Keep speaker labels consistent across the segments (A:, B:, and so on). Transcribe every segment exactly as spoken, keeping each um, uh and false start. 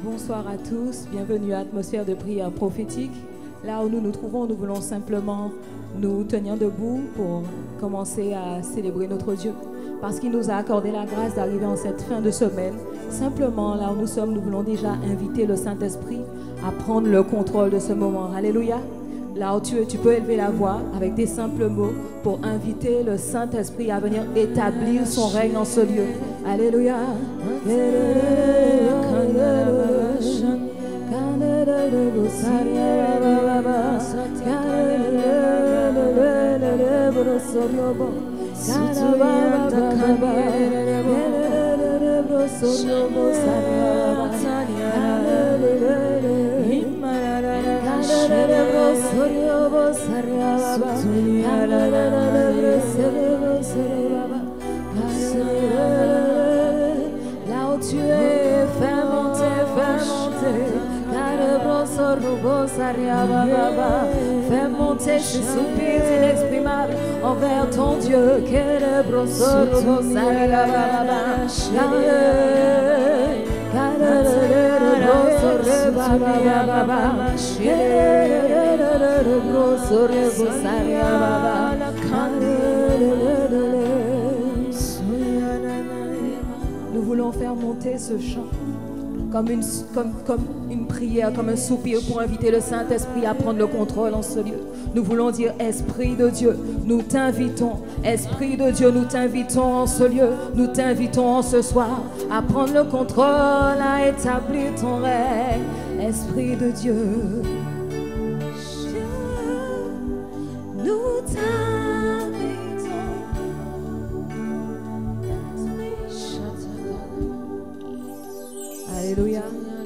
A: Bonsoir à tous, bienvenue à Atmosphère de prière prophétique. Là où nous nous trouvons, nous voulons simplement nous tenir debout pour commencer à célébrer notre Dieu. Parce qu'il nous a accordé la grâce d'arriver en cette fin de semaine. Simplement, là où nous sommes, nous voulons déjà inviter le Saint-Esprit à prendre le contrôle de ce moment. Alléluia. Là où tu es, tu peux élever la voix avec des simples mots pour inviter le Saint-Esprit à venir établir son règne en ce lieu. Alléluia. Là où tu es, fais monter, fais monter. Fais monter ce soupir inexprimable envers ton Dieu. Nous voulons faire monter ce chant comme une, comme, comme une prière, comme un soupir pour inviter le Saint-Esprit à prendre le contrôle en ce lieu. Nous voulons dire, Esprit de Dieu, nous t'invitons. Esprit de Dieu, nous t'invitons en ce lieu. Nous t'invitons en ce soir à prendre le contrôle, à établir ton règne. Esprit de Dieu, nous t'invitons. Alléluia.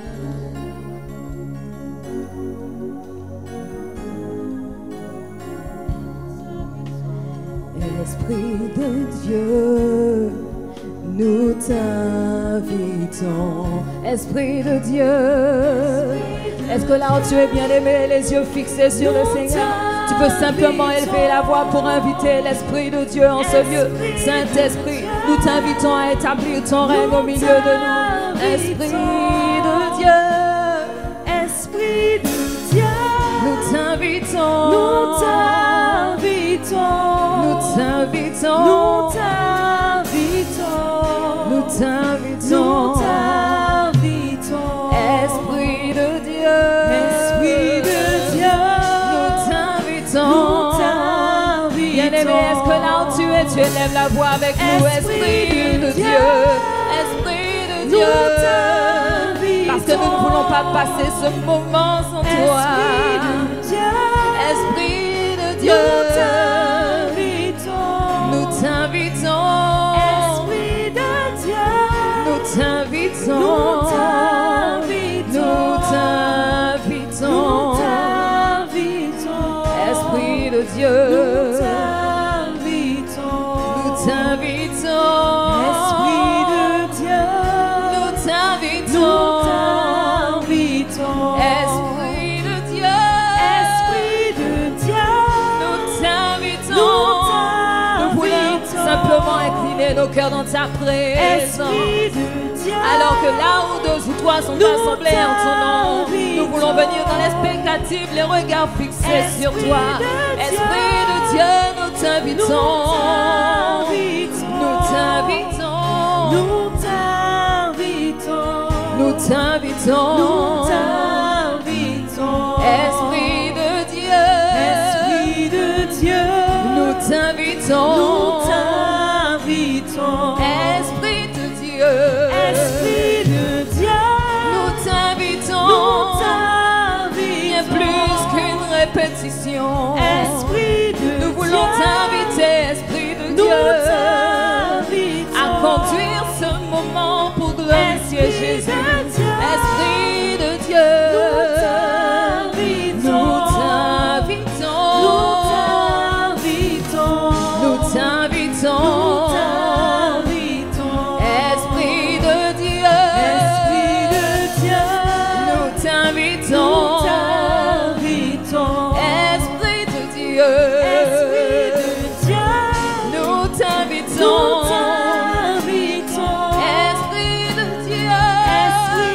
A: Esprit de Dieu, nous t'invitons. Esprit de Dieu, est-ce que là où tu es bien-aimé, les yeux fixés sur le Seigneur, tu peux simplement élever la voix pour inviter l'Esprit de Dieu en ce lieu. Saint-Esprit, nous t'invitons à établir ton règne au milieu de nous. Esprit de Dieu, Esprit de Dieu, nous t'invitons, nous t'invitons, nous t'invitons, nous t'invitons, nous t'invitons, nous t'invitons, Esprit de Dieu, Esprit de Dieu, nous t'invitons, nous t'invitons. Bien-aimé, est-ce que là où tu es, tu élèves la voix avec nous, Esprit de Dieu, Esprit de Dieu, parce que nous ne voulons pas passer ce moment sans toi. Esprit de Dieu, nous t'invitons. Esprit de Dieu, nous t'invitons. Nous t'invitons. Esprit de Dieu, nous t'invitons. Nous t'invitons. Esprit de Dieu, nous t'invitons. Esprit de Dieu, Esprit de Dieu, nous t'invitons. Nous voulons simplement incliner nos cœurs dans ta présence. Alors que là où deux ou trois sont assemblés en ton nom, nous voulons venir dans l'expectative, les regards fixés sur toi. Esprit de Dieu, nous t'invitons. Nous t'invitons. Nous t'invitons. Nous t'invitons. Nous t'invitons. Esprit de Dieu. Esprit de Dieu. Nous t'invitons. Nous t'invitons. Esprit de Dieu. Esprit de Dieu. Nous t'invitons. Nous t'invitons. Bien plus qu'une répétition. Esprit de Dieu. Nous voulons t'inviter, Esprit de Dieu, à conduire ce moment pour glorifier Jésus. Esprit de Dieu, nous t'invitons, nous t'invitons, nous t'invitons, Esprit de Dieu, Esprit de Dieu, nous t'invitons, Esprit de Dieu, Esprit de Dieu, nous t'invitons, Esprit de Dieu.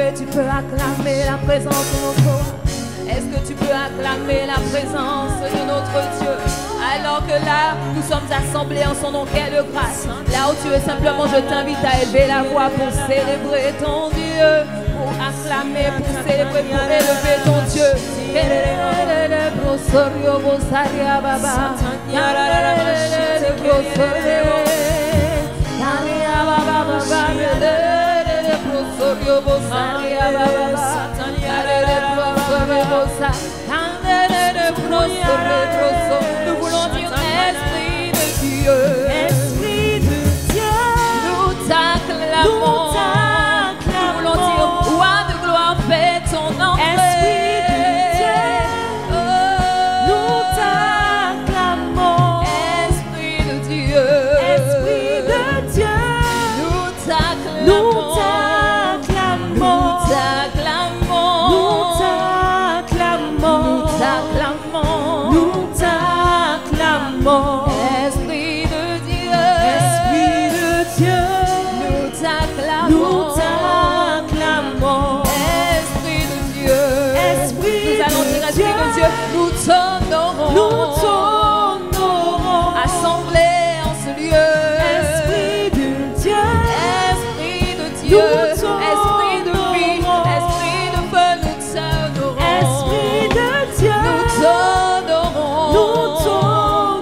A: que tu peux acclamer la présence de notre roi? Est-ce que tu peux acclamer la présence de notre Dieu? Alors que là, nous sommes assemblés en son nom, quelle grâce. Là où tu es simplement, je t'invite à élever la voix pour célébrer ton Dieu, pour acclamer, pour célébrer, pour élever ton Dieu. Nous voulons dire Esprit de Dieu,
B: Esprit de Dieu,
A: nous t'acclamons. Nous voulons dire Roi de gloire, fais ton entrée.
B: Esprit de Dieu, nous t'acclamons.
A: Esprit de Dieu,
B: Esprit de Dieu,
A: nous t'acclamons.
B: nous t'acclamons.
A: Nous t'acclamons.
B: Nous t'acclamons.
A: Nous t'acclamons.
B: Nous t'acclamons.
A: Esprit de Dieu,
B: Esprit de Dieu,
A: nous t'acclamons.
B: nous t'acclamons.
A: Esprit de Dieu,
B: Esprit
A: nous allons dire
B: de
A: Esprit de Dieu, nous t'honorons.
B: Nous t'honorons.
A: Assemblés en ce lieu.
B: Esprit de Dieu,
A: Esprit de Dieu,
B: nous
A: Esprit de vie,
B: t'honorons.
A: Esprit de feu, nous t'honorons.
B: Esprit de Dieu,
A: nous t'honorons.
B: nous
A: Nous
B: t'honorons.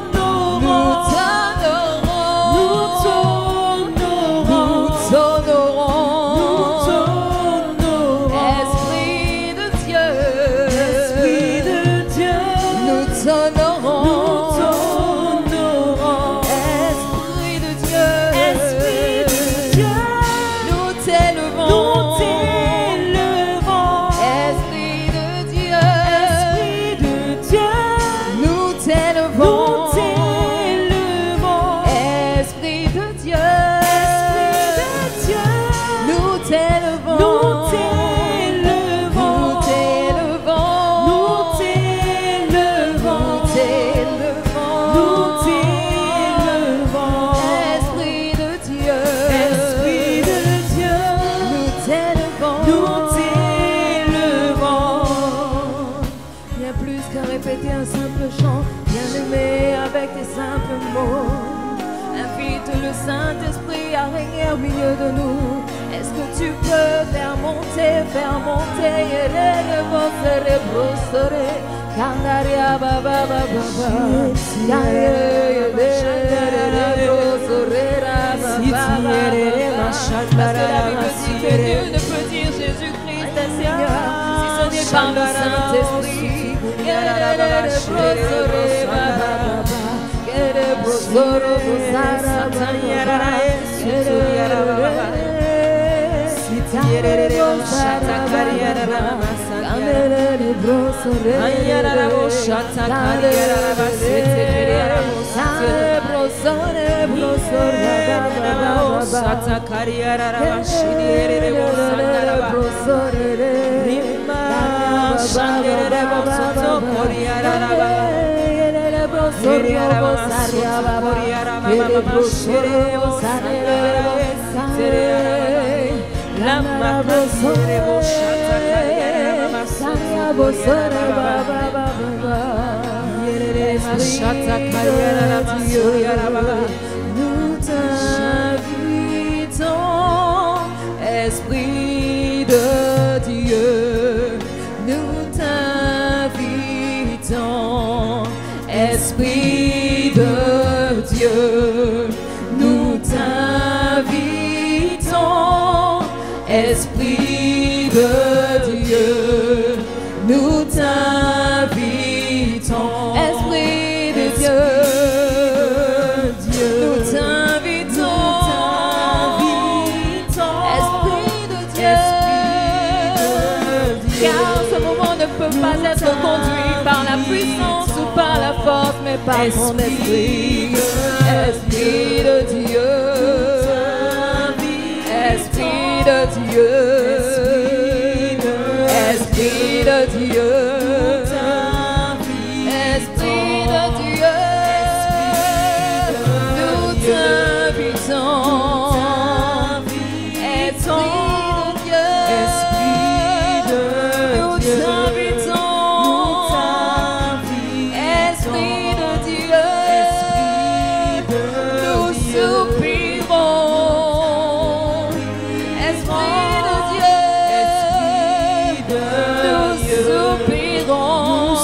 A: t'honorons.
B: Nous t'honorons.
A: Nous t'honorons.
B: Nous t'honorons.
A: Esprit de Dieu,
B: Esprit de Dieu,
A: nous t'honorons.
B: nous t'honorons.
A: Esprit de Dieu,
B: Esprit de Dieu,
A: nous t'élevons.
B: nous t'élevons.
A: Esprit de Dieu,
B: Esprit de Dieu,
A: nous t'élevons.
B: nous t'élevons.
A: Esprit de Dieu,
B: Esprit de Dieu,
A: nous t'élevons.
B: nous
A: Nous
B: t'élevons.
A: t'élevons.
B: Nous t'élevons.
A: Nous
B: Nous t'élevons.
A: Esprit de Dieu,
B: Esprit de Dieu,
A: nous t'élevons.
B: nous t'élevons.
A: Bien plus qu'à répéter un simple chant, bien aimé avec tes simples mots. Invite le Saint-Esprit à régner au milieu de nous. Est-ce que tu peux faire monter, faire monter, les vos cérébraux seraient Kandaria baba baba baba, parce que la Bible dit que Dieu ne peut dire Jésus-Christ est Seigneur si ce n'est par le Saint-Esprit. Nous t'invitons, Esprit de Dieu, nous t'invitons, Esprit de Dieu, nous t'invitons, Esprit de Dieu, nous t'invitons, Esprit de Dieu, nous t'invitons, Esprit de Dieu, car ce moment ne peut pas être conduit par la puissance ou par la force, mais par ton esprit, Esprit de Dieu, Esprit de Dieu, Esprit de Dieu, Esprit de Dieu, nous t'invitons, Esprit de Dieu, Esprit de Dieu, nous soupirons, nous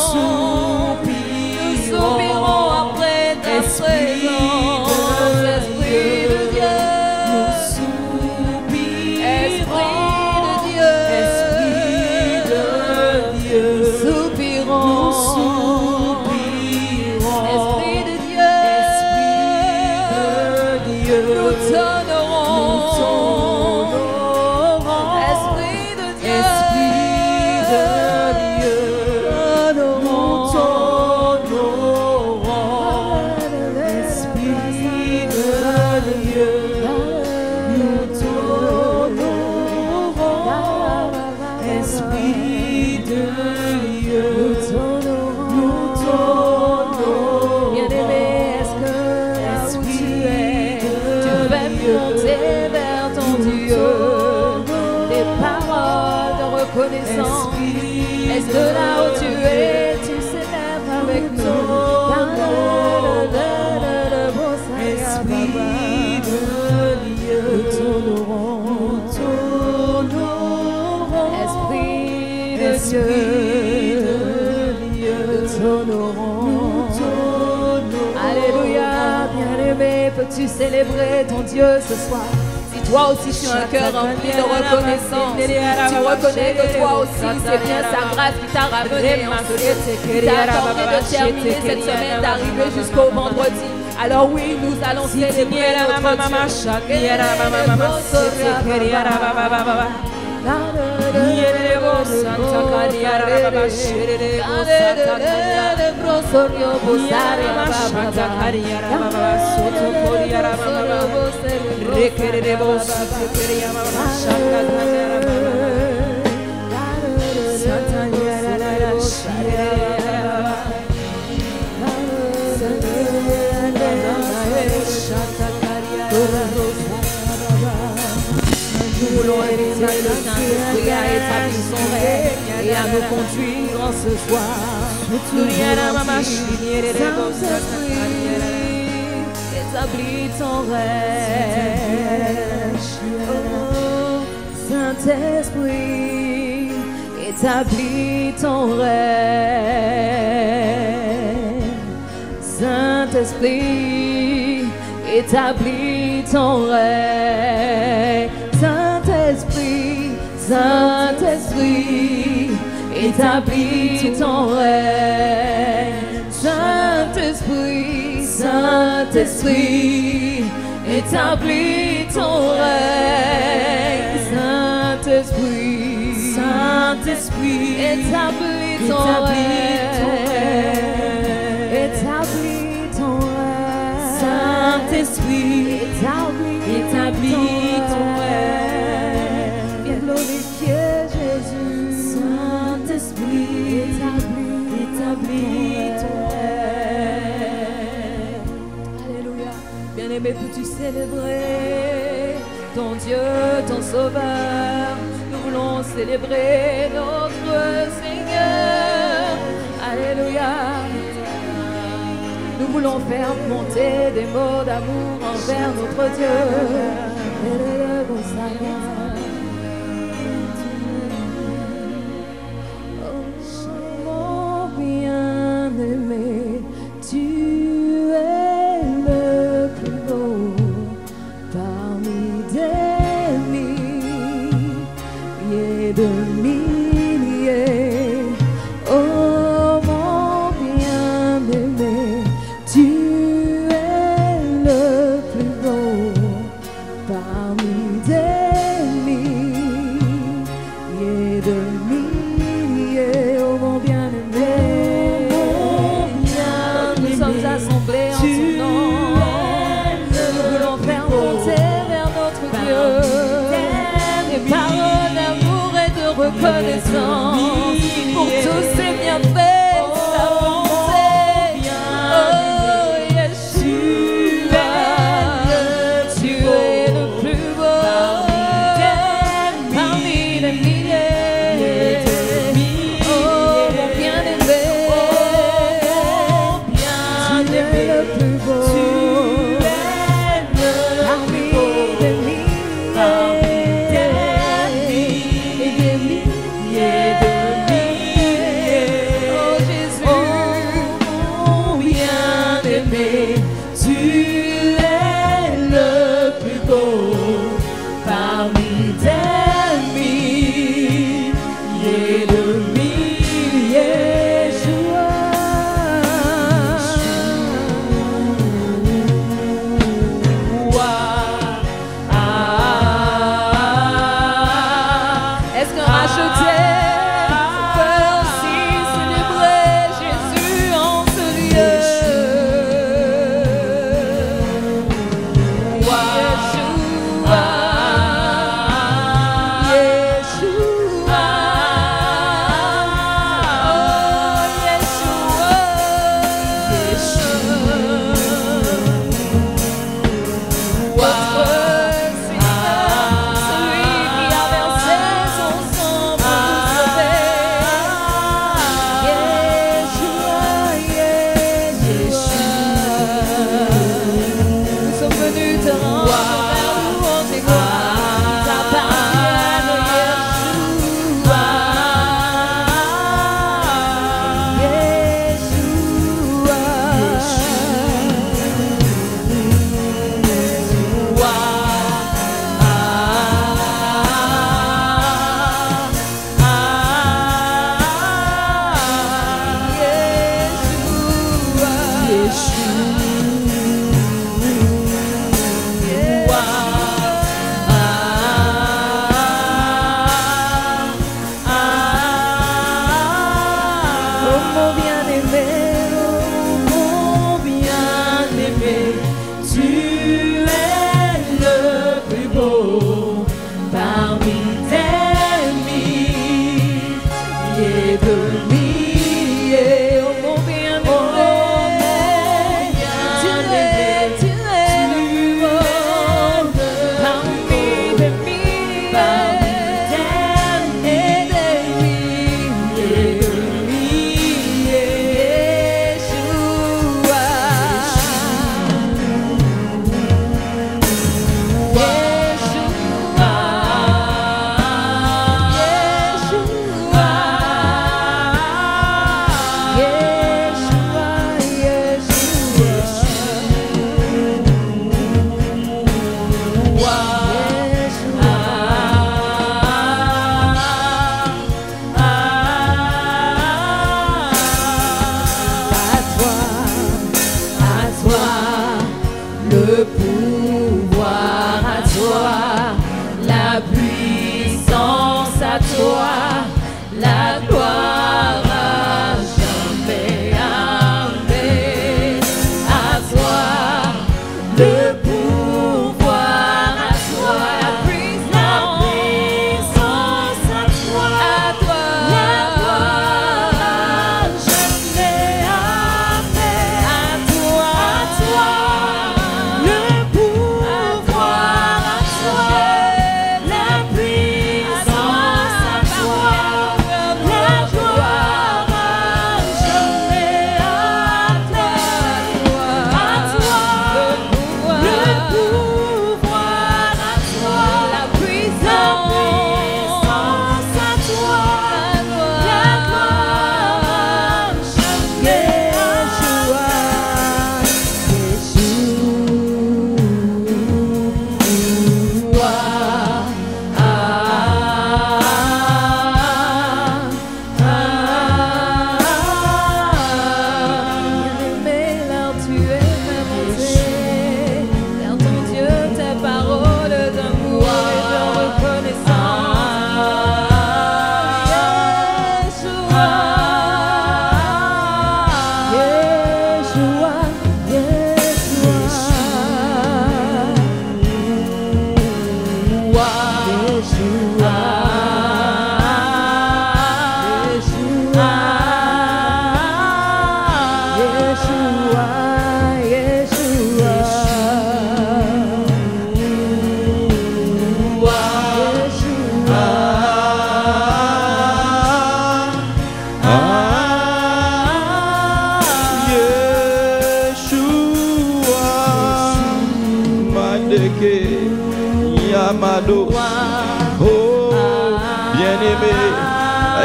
A: soupirons après ta présence. Esprit de Dieu, nous soupirons. Esprit de Dieu, Esprit de Dieu, nous soupirons, nous soupirons. Esprit de Dieu, Esprit de Dieu, nous t'honorons. Esprit de Dieu, Esprit de Dieu, nous t'honorons. Esprit de Dieu, nous t'honorons. Esprit de Dieu, nous t'honorons. Bien-aimé, est-ce que là où tu es, tu fais monter vers ton Dieu des paroles de reconnaissance? Est-ce que là où tu es, tu célèbres avec nous? Esprit de Dieu, nous t'honorons, Esprit de Dieu, nous t'honorons. Alléluia, bien-aimé, peux-tu célébrer ton Dieu ce soir? Si toi aussi tu as un cœur rempli de reconnaissance, tu reconnais que toi aussi c'est bien sa grâce qui t'a ramené ensuite, qui t'a accordé de terminer cette semaine, d'arriver jusqu'au vendredi. Alors oui, nous allons célébrer notre Nous voulons inviter le Saint-Esprit à établir son règne et à nous conduire en ce soir. Saint-Esprit, établis ton règne. Oh, Saint-Esprit, établis ton règne. Saint-Esprit, établis ton règne. Saint-Esprit, Saint-Esprit, établis ton règne. Saint-Esprit, Saint-Esprit, établis ton règne. Saint-Esprit, Saint-Esprit, établis ton règne. Établis ton règne. Saint-Esprit, établis, établis ton règne. Viens glorifier Jésus. Saint-Esprit, établis, établis ton règne. Alléluia. Bien-aimé, peux-tu célébrer ton Dieu, ton Sauveur? Nous voulons célébrer notre Seigneur. Alléluia. Nous voulons faire monter des mots d'amour envers notre Dieu. Oh, mon bien-aimé, tu es le plus beau parmi des milliers de milliers. Oh, mon bien-aimé, tu es le plus beau parmi des milliers de milliers. Oh, mon bien-aimé, nous sommes assemblés en ton nom. Nous voulons faire monter vers notre Dieu des paroles d'amour et de reconnaissance pour tous ces bienfaits. Yeah.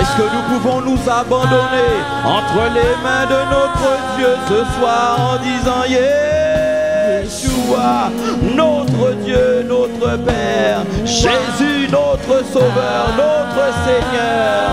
C: Est-ce que nous pouvons nous abandonner entre les mains de notre Dieu ce soir en disant Yeshua, notre Dieu, notre Père, Jésus, notre Sauveur, notre Seigneur.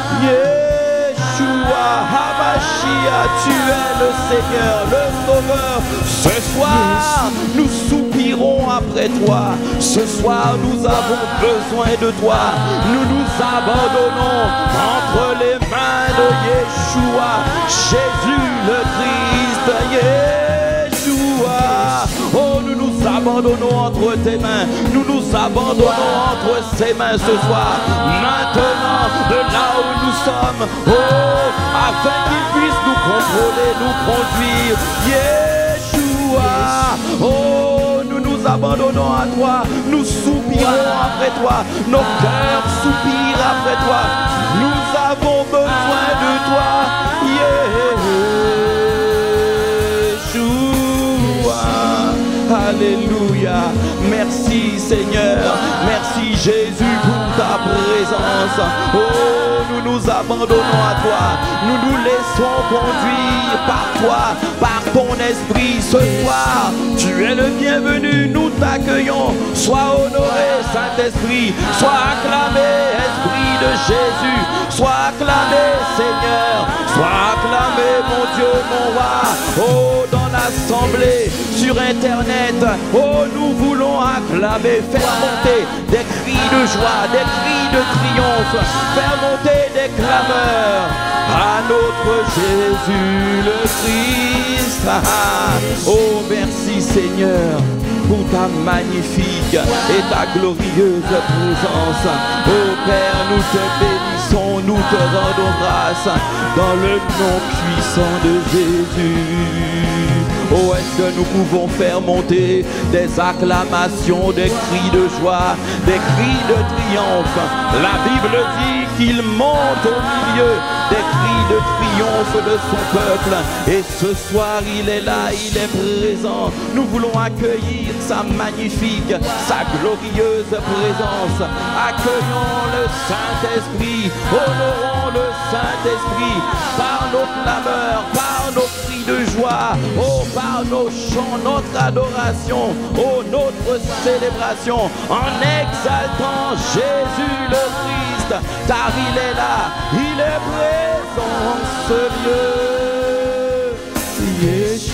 C: Yeshua, Hamashia, tu es le Seigneur, le Sauveur. Ce soir, nous soupirons après toi. Ce soir, nous avons besoin de toi. Nous nous abandonnons entre les mains de Yeshua, Jésus le Christ. Yeshua, oh, nous nous abandonnons entre tes mains. Nous nous abandonnons entre ses mains ce soir. Maintenant, de là où nous sommes, oh, afin qu'il puisse nous contrôler, nous conduire. Yeshua, oh, nous nous abandonnons à toi. Nous soupirons après toi. Nos cœurs soupirent après toi. Nous avons besoin de toi. Yeshua, alléluia. Merci Seigneur. Merci Jésus pour ta présence. Oh, nous nous abandonnons à toi. Nous nous laissons conduire par toi, par ton esprit ce soir. Tu es le bienvenu, nous t'accueillons. Sois honoré, Saint-Esprit. Sois acclamé, Esprit de Jésus. Sois acclamé, Seigneur. Sois acclamé, mon Dieu, mon roi. Oh, dans l'assemblée, sur Internet, oh, nous voulons acclamer, faire monter des cris de joie, des cris de triomphe, faire monter des clameurs à notre Jésus le Christ. Oh, merci Seigneur pour ta magnifique et ta glorieuse présence. Oh Père, nous te bénissons, nous te rendons grâce dans le nom puissant de Jésus. Oh, est-ce que nous pouvons faire monter des acclamations, des cris de joie, des cris de triomphe? La Bible dit qu'il monte au milieu des cris de triomphe de son peuple. Et ce soir, il est là, il est présent. Nous voulons accueillir sa magnifique, sa glorieuse présence. Accueillons le Saint-Esprit, honorons le Saint-Esprit par nos clameurs, par nos cris de joie, oh, par nos chants, notre adoration, oh, notre célébration, en exaltant Jésus le Christ, car il est là, il est présent en ce lieu. Yeshua.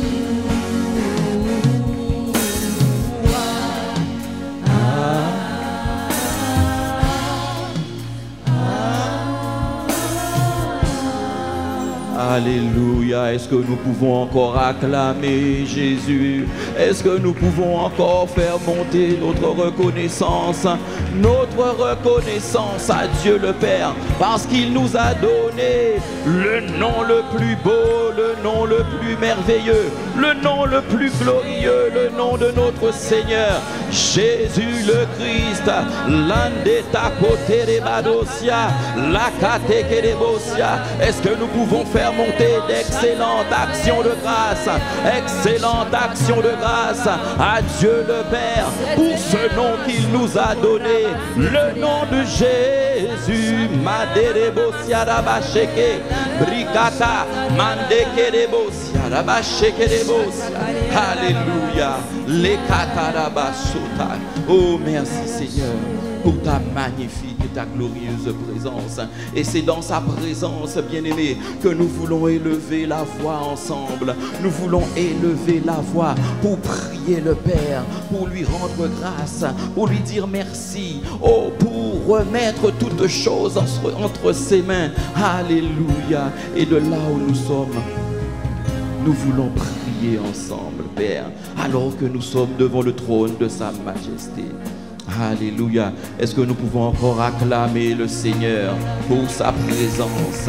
C: Alléluia. Est-ce que nous pouvons encore acclamer Jésus? Est-ce que nous pouvons encore faire monter notre reconnaissance, notre reconnaissance à Dieu le Père, parce qu'il nous a donné le nom le plus beau, le nom le plus merveilleux, le nom le plus glorieux, le nom de notre Seigneur, Jésus le Christ. Est-ce que nous pouvons faire monter d'excellentes actions de grâce, excellentes actions de grâce à Dieu le Père pour ce nom qu'il nous a donné, le nom de Jésus. Maderebosia rabasheke, brikata, mandekerebosia rabashekerebosia. Alléluia. Lekatarabasota. Oh, merci Seigneur pour ta magnifique et ta glorieuse présence. Et c'est dans sa présence, bien-aimé, que nous voulons élever la voix ensemble. Nous voulons élever la voix pour prier le Père, pour lui rendre grâce, pour lui dire merci, oh, pour remettre toutes choses entre, entre ses mains. Alléluia. Et de là où nous sommes, nous voulons prier ensemble, Père, alors que nous sommes devant le trône de sa majesté. Alléluia. Est-ce que nous pouvons encore acclamer le Seigneur pour sa présence?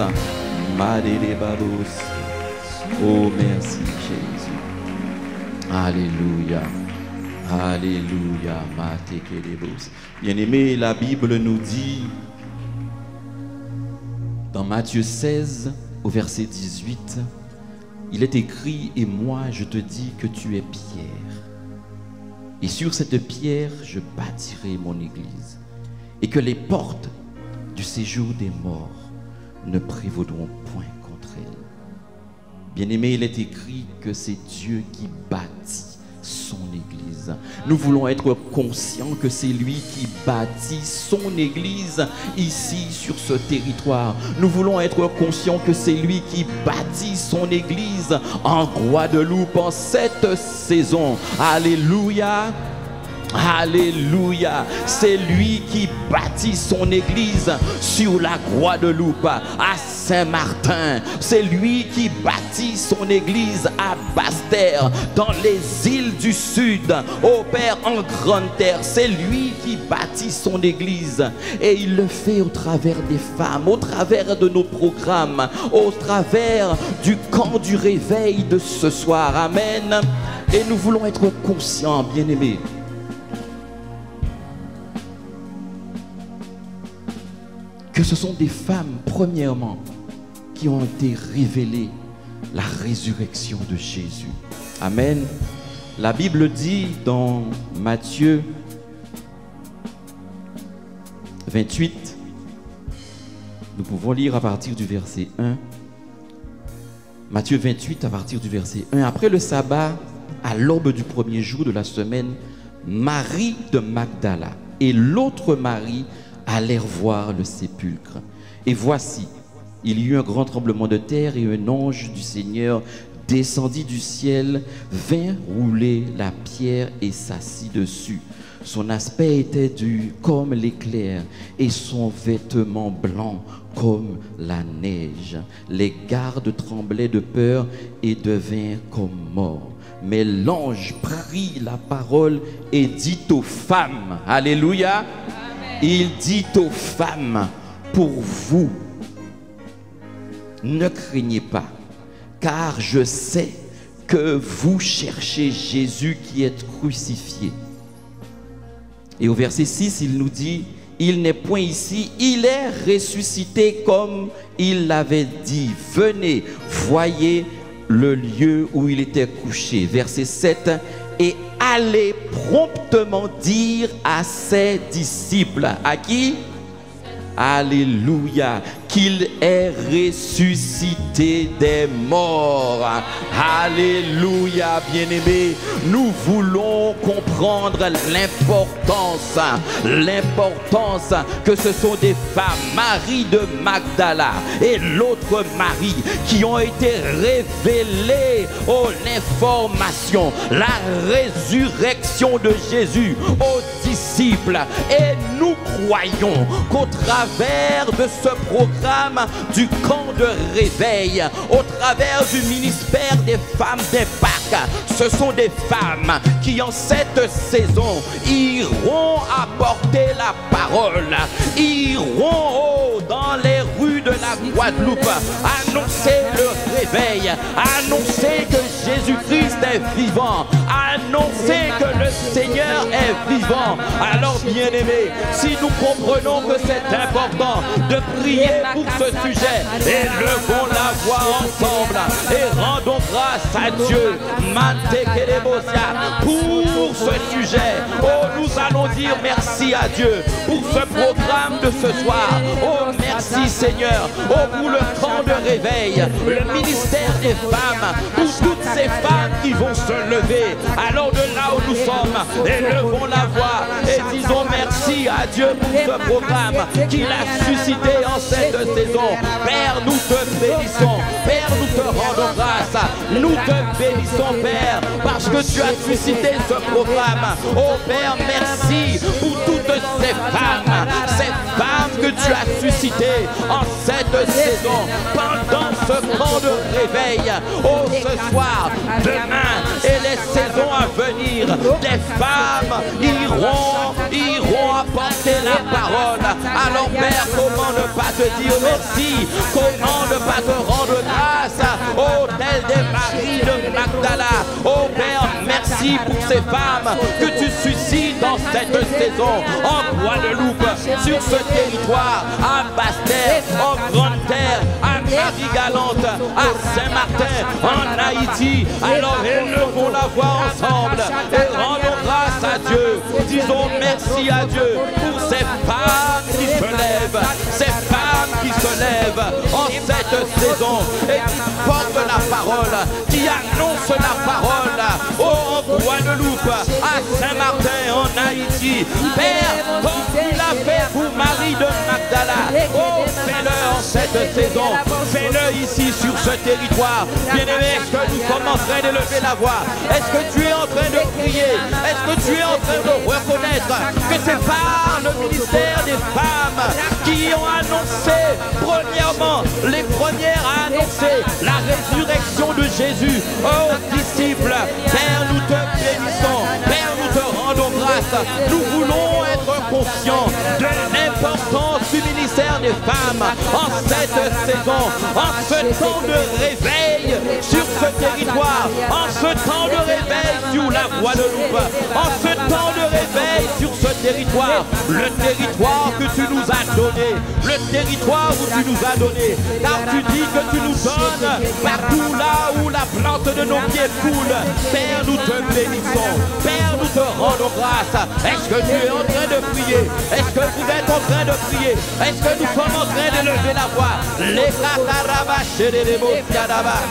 C: Oh, merci Jésus. Alléluia. Alléluia. Bien-aimé, la Bible nous dit dans Matthieu seize au verset dix-huit, il est écrit: et moi je te dis que tu es pierre, et sur cette pierre je bâtirai mon église, et que les portes du séjour des morts ne prévaudront point contre elle. Bien-aimé, il est écrit que c'est Dieu qui bâtit son Église. Nous voulons être conscients que c'est lui qui bâtit son Église ici sur ce territoire. Nous voulons être conscients que c'est lui qui bâtit son Église en Guadeloupe en cette saison. Alléluia. Alléluia. C'est lui qui bâtit son église sur la Guadeloupe, à Saint-Martin. C'est lui qui bâtit son église à Basse-Terre, dans les îles du Sud, au Père en Grande Terre. C'est lui qui bâtit son église. Et il le fait au travers des femmes, au travers de nos programmes, au travers du camp du réveil de ce soir. Amen. Et nous voulons être conscients, bien-aimés, que ce sont des femmes, premièrement, qui ont été révélées la résurrection de Jésus. Amen. La Bible dit dans Matthieu vingt-huit, nous pouvons lire à partir du verset un. Matthieu vingt-huit, à partir du verset un. Après le sabbat, à l'aube du premier jour de la semaine, Marie de Magdala et l'autre Marie allèrent voir le sépulcre. Et voici, il y eut un grand tremblement de terre et un ange du Seigneur descendit du ciel, vint rouler la pierre et s'assit dessus. Son aspect était du comme l'éclair et son vêtement blanc comme la neige. Les gardes tremblaient de peur et devinrent comme morts. Mais l'ange prit la parole et dit aux femmes, alléluia, il dit aux femmes, pour vous, ne craignez pas, car je sais que vous cherchez Jésus qui est crucifié. Et au verset six, il nous dit, il n'est point ici, il est ressuscité comme il l'avait dit. Venez, voyez le lieu où il était couché. Verset sept, et allez promptement dire à ses disciples, à qui? Alléluia, qu'il est ressuscité des morts. Alléluia, bien-aimés. Nous voulons comprendre l'importance, l'importance que ce sont des femmes, Marie de Magdala et l'autre Marie, qui ont été révélées aux l'information, la résurrection de Jésus aux disciples. Et nous croyons qu'au travers de ce programme du camp de réveil, au travers du ministère des femmes d'impact, ce sont des femmes qui en cette saison iront apporter la parole, iront oh, dans les rues de la Guadeloupe, annoncer le réveil, annoncer que Jésus-Christ est vivant, annoncer que le Seigneur est vivant. Alors bien-aimés, si nous comprenons que c'est important de prier pour ce sujet, élevons la voix ensemble et rendons grâce à Dieu pour ce sujet. Oh, nous allons dire merci à Dieu pour ce programme de ce soir. Oh, merci Seigneur. Oh, pour le camp de réveil, le ministère des femmes, pour toutes ces femmes qui vont se lever. Alors de là où nous sommes, élevons la voix et disons merci à Dieu pour ce programme qu'il a suscité en cette saison. Père, nous te bénissons. Père, nous te rendons grâce. Nous te bénissons, Père, parce que tu as suscité ce programme. Oh Père, merci pour toutes ces femmes, ces femmes que tu as suscitées en cette saison, pendant ce camp de réveil. Oh, ce soir, demain et les saisons à venir, des femmes iront, iront apporter la parole. Alors Père, comment ne pas te dire merci? Comment ne pas te rendre grâce? Oh, tel des Marie de Magdala. Oh Père, merci pour ces femmes que tu suscites dans cette saison en Guadeloupe, sur ce territoire, à Basse-Terre, en Grande-Terre, à Marie-Galante, à Saint-Martin, en Haïti. Alors élevons la voix ensemble et rendons grâce à Dieu. Disons merci à Dieu pour ces femmes qui se lèvent, ces cette saison et qui porte la parole, qui annonce la parole, oh, en Guadeloupe, à Saint-Martin, en Haïti. Père, comme tu l'as fait pour Marie de Magdala, oh, fais-le en cette saison, fais-le ici sur ce territoire. Bien-aimé, est-ce que nous sommes en train de lever la voix? Est-ce que tu es en train de prier? Est-ce que tu es en train de reconnaître que c'est par le ministère des femmes qui ont annoncé, premièrement, les premières à annoncer la résurrection de Jésus aux disciples? Père, nous te bénissons. Père, nous te rendons grâce. Nous voulons être conscients de l'importance du ministère des femmes en cette saison, en ce temps de réveil sur ce territoire, en ce temps de réveil sur la Guadeloupe, en ce temps de réveil sur ce territoire, le territoire que tu nous as donné, le territoire où tu nous as donné, car tu dis que tu nous donnes partout là où la plante de nos pieds coule. Père, nous te bénissons. Père, nous te rendons grâce. Est-ce que tu es en train de prier? Est-ce que vous êtes en train de prier? Est-ce que nous sommes en train de lever la voix? Les kakarabas chez les bossiadabas.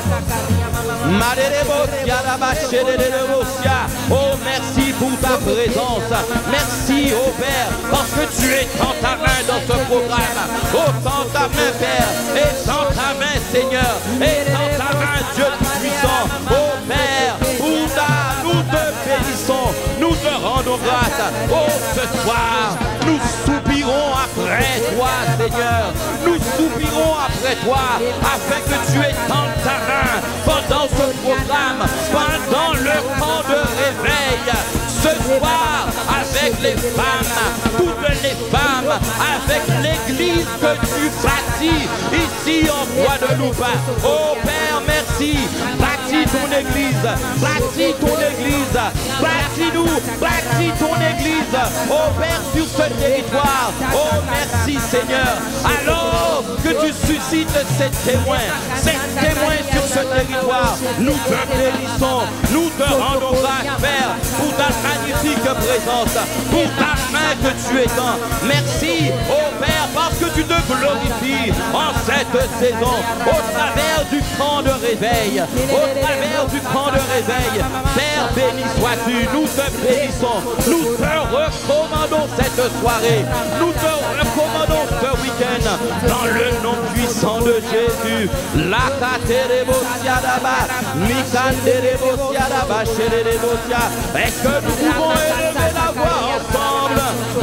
C: Oh, merci pour ta présence. Merci, oh Père, parce que tu es dans ta main dans ce programme. Oh, dans ta main, Père, et dans ta main, Seigneur, et dans ta main, Dieu puissant. Oh Père, pour ta, nous te bénissons, nous te rendons grâce. Oh, ce soir, nous soupirons après toi, Seigneur. Nous soupirons après toi, afin que tu aies dans ta main pendant ce programme, pendant le temps de réveil. Ce soir, avec les femmes, toutes les femmes, avec l'église que tu bâtis ici en Guadeloupe. Oh Père, merci. Bâtis ton église, bâtis ton église, bâtis-nous, bâtis ton église. Oh Père, sur ce territoire. Oh merci Seigneur. Alors que tu suscites ces témoins, ces témoins sur ce territoire, nous te bénissons, nous te rendons grâce, Père, pour ta magnifique présence, pour ta main que tu étends. Merci, oh Père, parce que tu te glorifies en cette saison, au travers du camp de réveil, au travers du camp de réveil. Père, béni sois-tu, nous te bénissons, nous te recommandons cette soirée, nous te recommandons ce week-end, dans le nom puissant de Jésus. La katerebosia-daba, mikanderebosia-daba, shererebosia. Est-ce que nous pouvons élever la voix ensemble?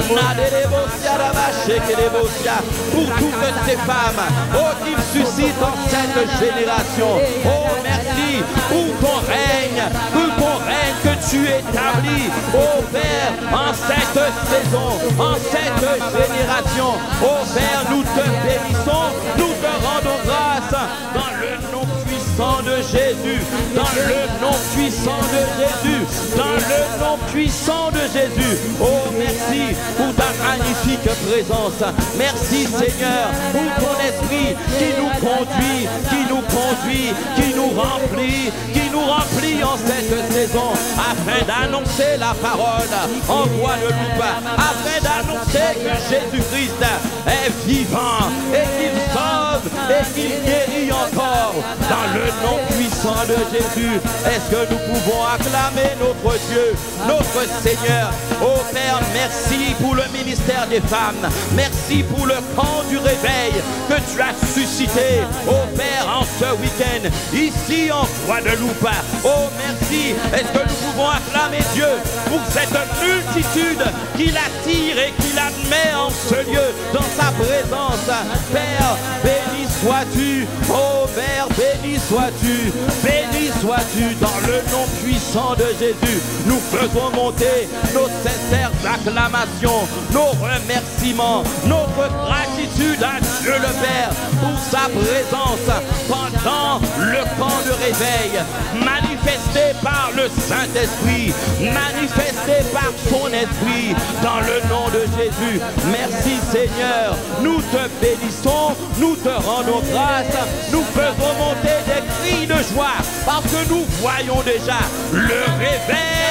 C: Pour toutes ces femmes, oh, qui suscitent en cette génération. Oh, merci pour ton règne, pour ton règne que tu établis, oh Père, en cette saison, en cette génération. Oh Père, nous te bénissons, nous te rendons grâce dans le nom puissant de Jésus, dans le nom puissant de Jésus, dans le nom puissant de Jésus. Oh, merci pour ta magnifique présence. Merci Seigneur pour ton esprit qui nous conduit, qui nous conduit, qui nous remplit, qui nous remplit en cette saison, afin d'annoncer la parole en Guadeloupe, afin d'annoncer que Jésus-Christ est vivant et qu'il sauve et qu'il guérit encore dans le nom puissant de Jésus. Est-ce que nous pouvons acclamer notre Dieu, notre Seigneur? Oh Père, merci pour le ministère des femmes. Merci pour le camp du réveil que tu as suscité, oh Père, en ce week-end, ici en Guadeloupe. Oh merci. Est-ce que nous pouvons acclamer Dieu pour cette multitude qui l'attire et qui l'admet en ce lieu, dans sa présence? Père, béni sois-tu, oh Père, béni sois-tu, béni sois-tu dans le nom puissant de Jésus. Nous faisons monter nos sincères acclamations, nos remerciements, notre gratitude à Dieu le Père pour sa présence pendant le camp de réveil, manifesté par le Saint-Esprit, manifesté par son esprit dans le nom de Jésus. Merci Seigneur, nous te bénissons, nous te rendons grâce, nous faisons monter des cris de joie parce que nous voyons déjà le réveil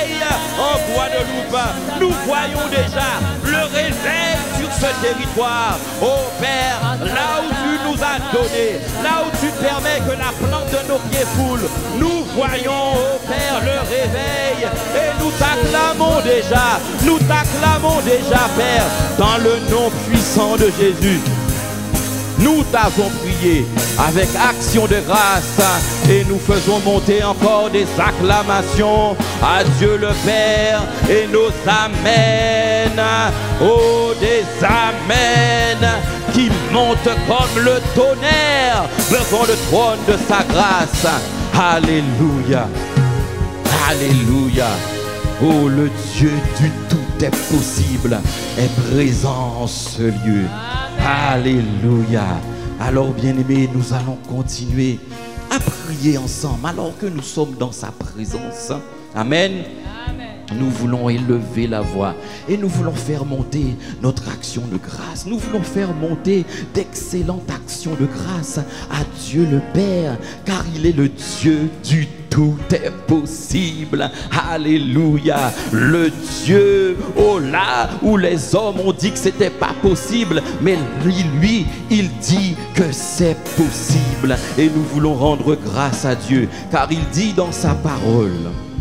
C: réveil en Guadeloupe. Nous voyons déjà le réveil sur ce territoire. Oh Père, là où tu nous as donné, là où tu permets que la plante de nos pieds foule, nous voyons, oh Père, le réveil. Et nous t'acclamons déjà, nous t'acclamons déjà, Père, dans le nom puissant de Jésus. Nous t'avons prié avec action de grâce et nous faisons monter encore des acclamations à Dieu le Père et nos amens, oh des amens qui montent comme le tonnerre devant le trône de sa grâce. Alléluia, alléluia. Oh, le Dieu du tout est possible est présent en ce lieu. Alléluia. Alors bien-aimés, nous allons continuer à prier ensemble alors que nous sommes dans sa présence. Amen.
A: Amen.
C: Nous voulons élever la voix et nous voulons faire monter notre action de grâce. Nous voulons faire monter d'excellentes actions de grâce à Dieu le Père, car il est le Dieu du tout est possible. Alléluia. Le Dieu, oh là où les hommes ont dit que c'était pas possible, mais lui, lui, il dit que c'est possible. Et nous voulons rendre grâce à Dieu, car il dit dans sa parole,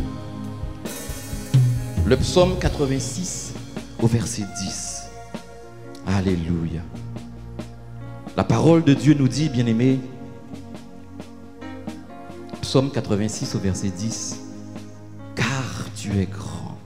C: le psaume quatre-vingt-six au verset dix. Alléluia. La parole de Dieu nous dit, bien-aimés, psaume quatre-vingt-six au verset dix, car tu es grand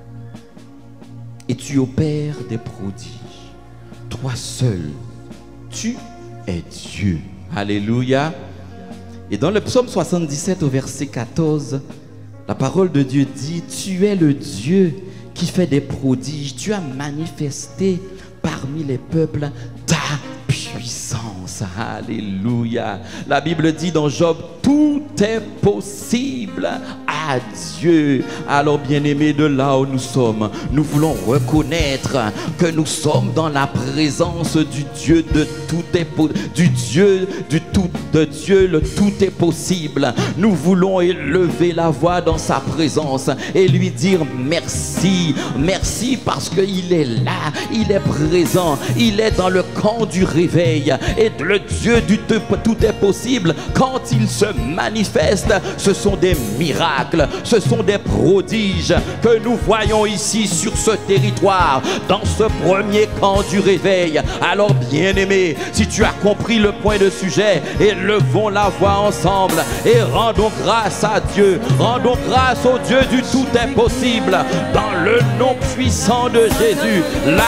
C: et tu opères des prodiges. Toi seul, tu es Dieu. Alléluia. Et dans le psaume soixante-dix-sept au verset quatorze, la parole de Dieu dit, tu es le Dieu qui fait des prodiges. Tu as manifesté parmi les peuples ta puissance. Alléluia. La Bible dit dans Job, tout est possible à Dieu. Alors bien-aimés, de là où nous sommes, nous voulons reconnaître que nous sommes dans la présence du Dieu de tout est du Dieu du tout de Dieu le tout est possible. Nous voulons élever la voix dans sa présence et lui dire merci, merci parce qu'il est là, il est présent, il est dans le camp du réveil. Et le Dieu du tout est possible, quand il se manifeste, ce sont des miracles, ce sont des prodiges que nous voyons ici sur ce territoire, dans ce premier camp du réveil. Alors bien-aimé, si tu as compris le point de sujet, élevons la voix ensemble et rendons grâce à Dieu, rendons grâce au Dieu du tout est possible, dans le nom puissant de Jésus.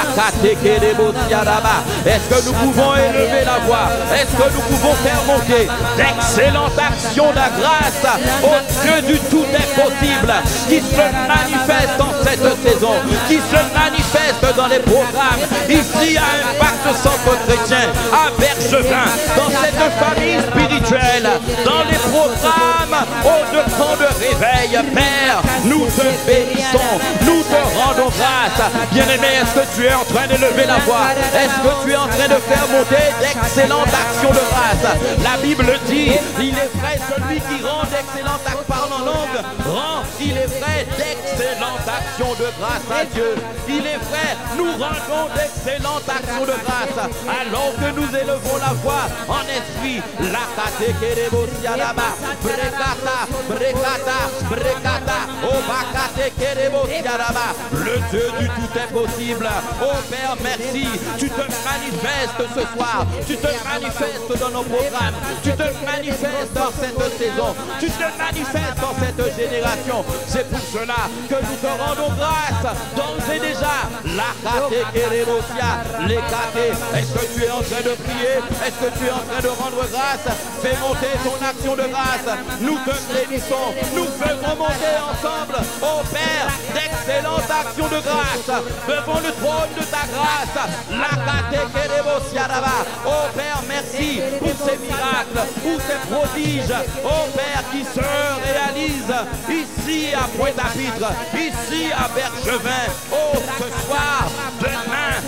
C: Est-ce que nous pouvons élever la voix? Est-ce que nous pouvons faire monter d'excellentes actions de grâce au Dieu du tout est possible, qui se manifeste dans cette saison, qui se manifeste dans les programmes ici à Impact Centre Chrétien, à Bergevin, dans cette famille spirituelle, dans les programmes au de camp de réveil. Père, nous te bénissons, nous te rendons grâce. Bien-aimé, est-ce que tu es en train d'élever la voix? Est-ce que tu es en train de faire monter d'excellentes actions de grâce? La Bible dit, il est vrai, celui qui rend d'excellentes actions, parle en langue, rend, il est vrai, d'excellentes actions de grâce à Dieu. Il est vrai, nous rendons d'excellentes actions de grâce alors que nous élevons la voix en esprit. La katekerebo-siadaba, brekata, brekata, brekata, obakatekerebo-siadaba. Le Dieu du tout est possible. Oh Père, merci. Tu te manifestes ce soir. Tu te manifestes dans nos programmes. Tu te manifestes dans cette saison. Tu te manifestes dans cette génération. C'est pour cela que nous te rendons grâce. D'ores et déjà, la katekerebo-sia, les katé. Est-ce que tu es en train de prier? Est-ce que tu es en train de rendre grâce? Fais monter ton action de grâce. Nous te bénissons. Nous faisons monter ensemble, oh Père, d'excellentes actions de grâce devant le trône de ta grâce. La katekerebo-siadaba. Oh Père, merci pour ces miracles, pour ces prodiges, oh Père, qui se réalisent ici à Pointe-à-Pitre, ici à Bergevin. Oh, ce soir, demain,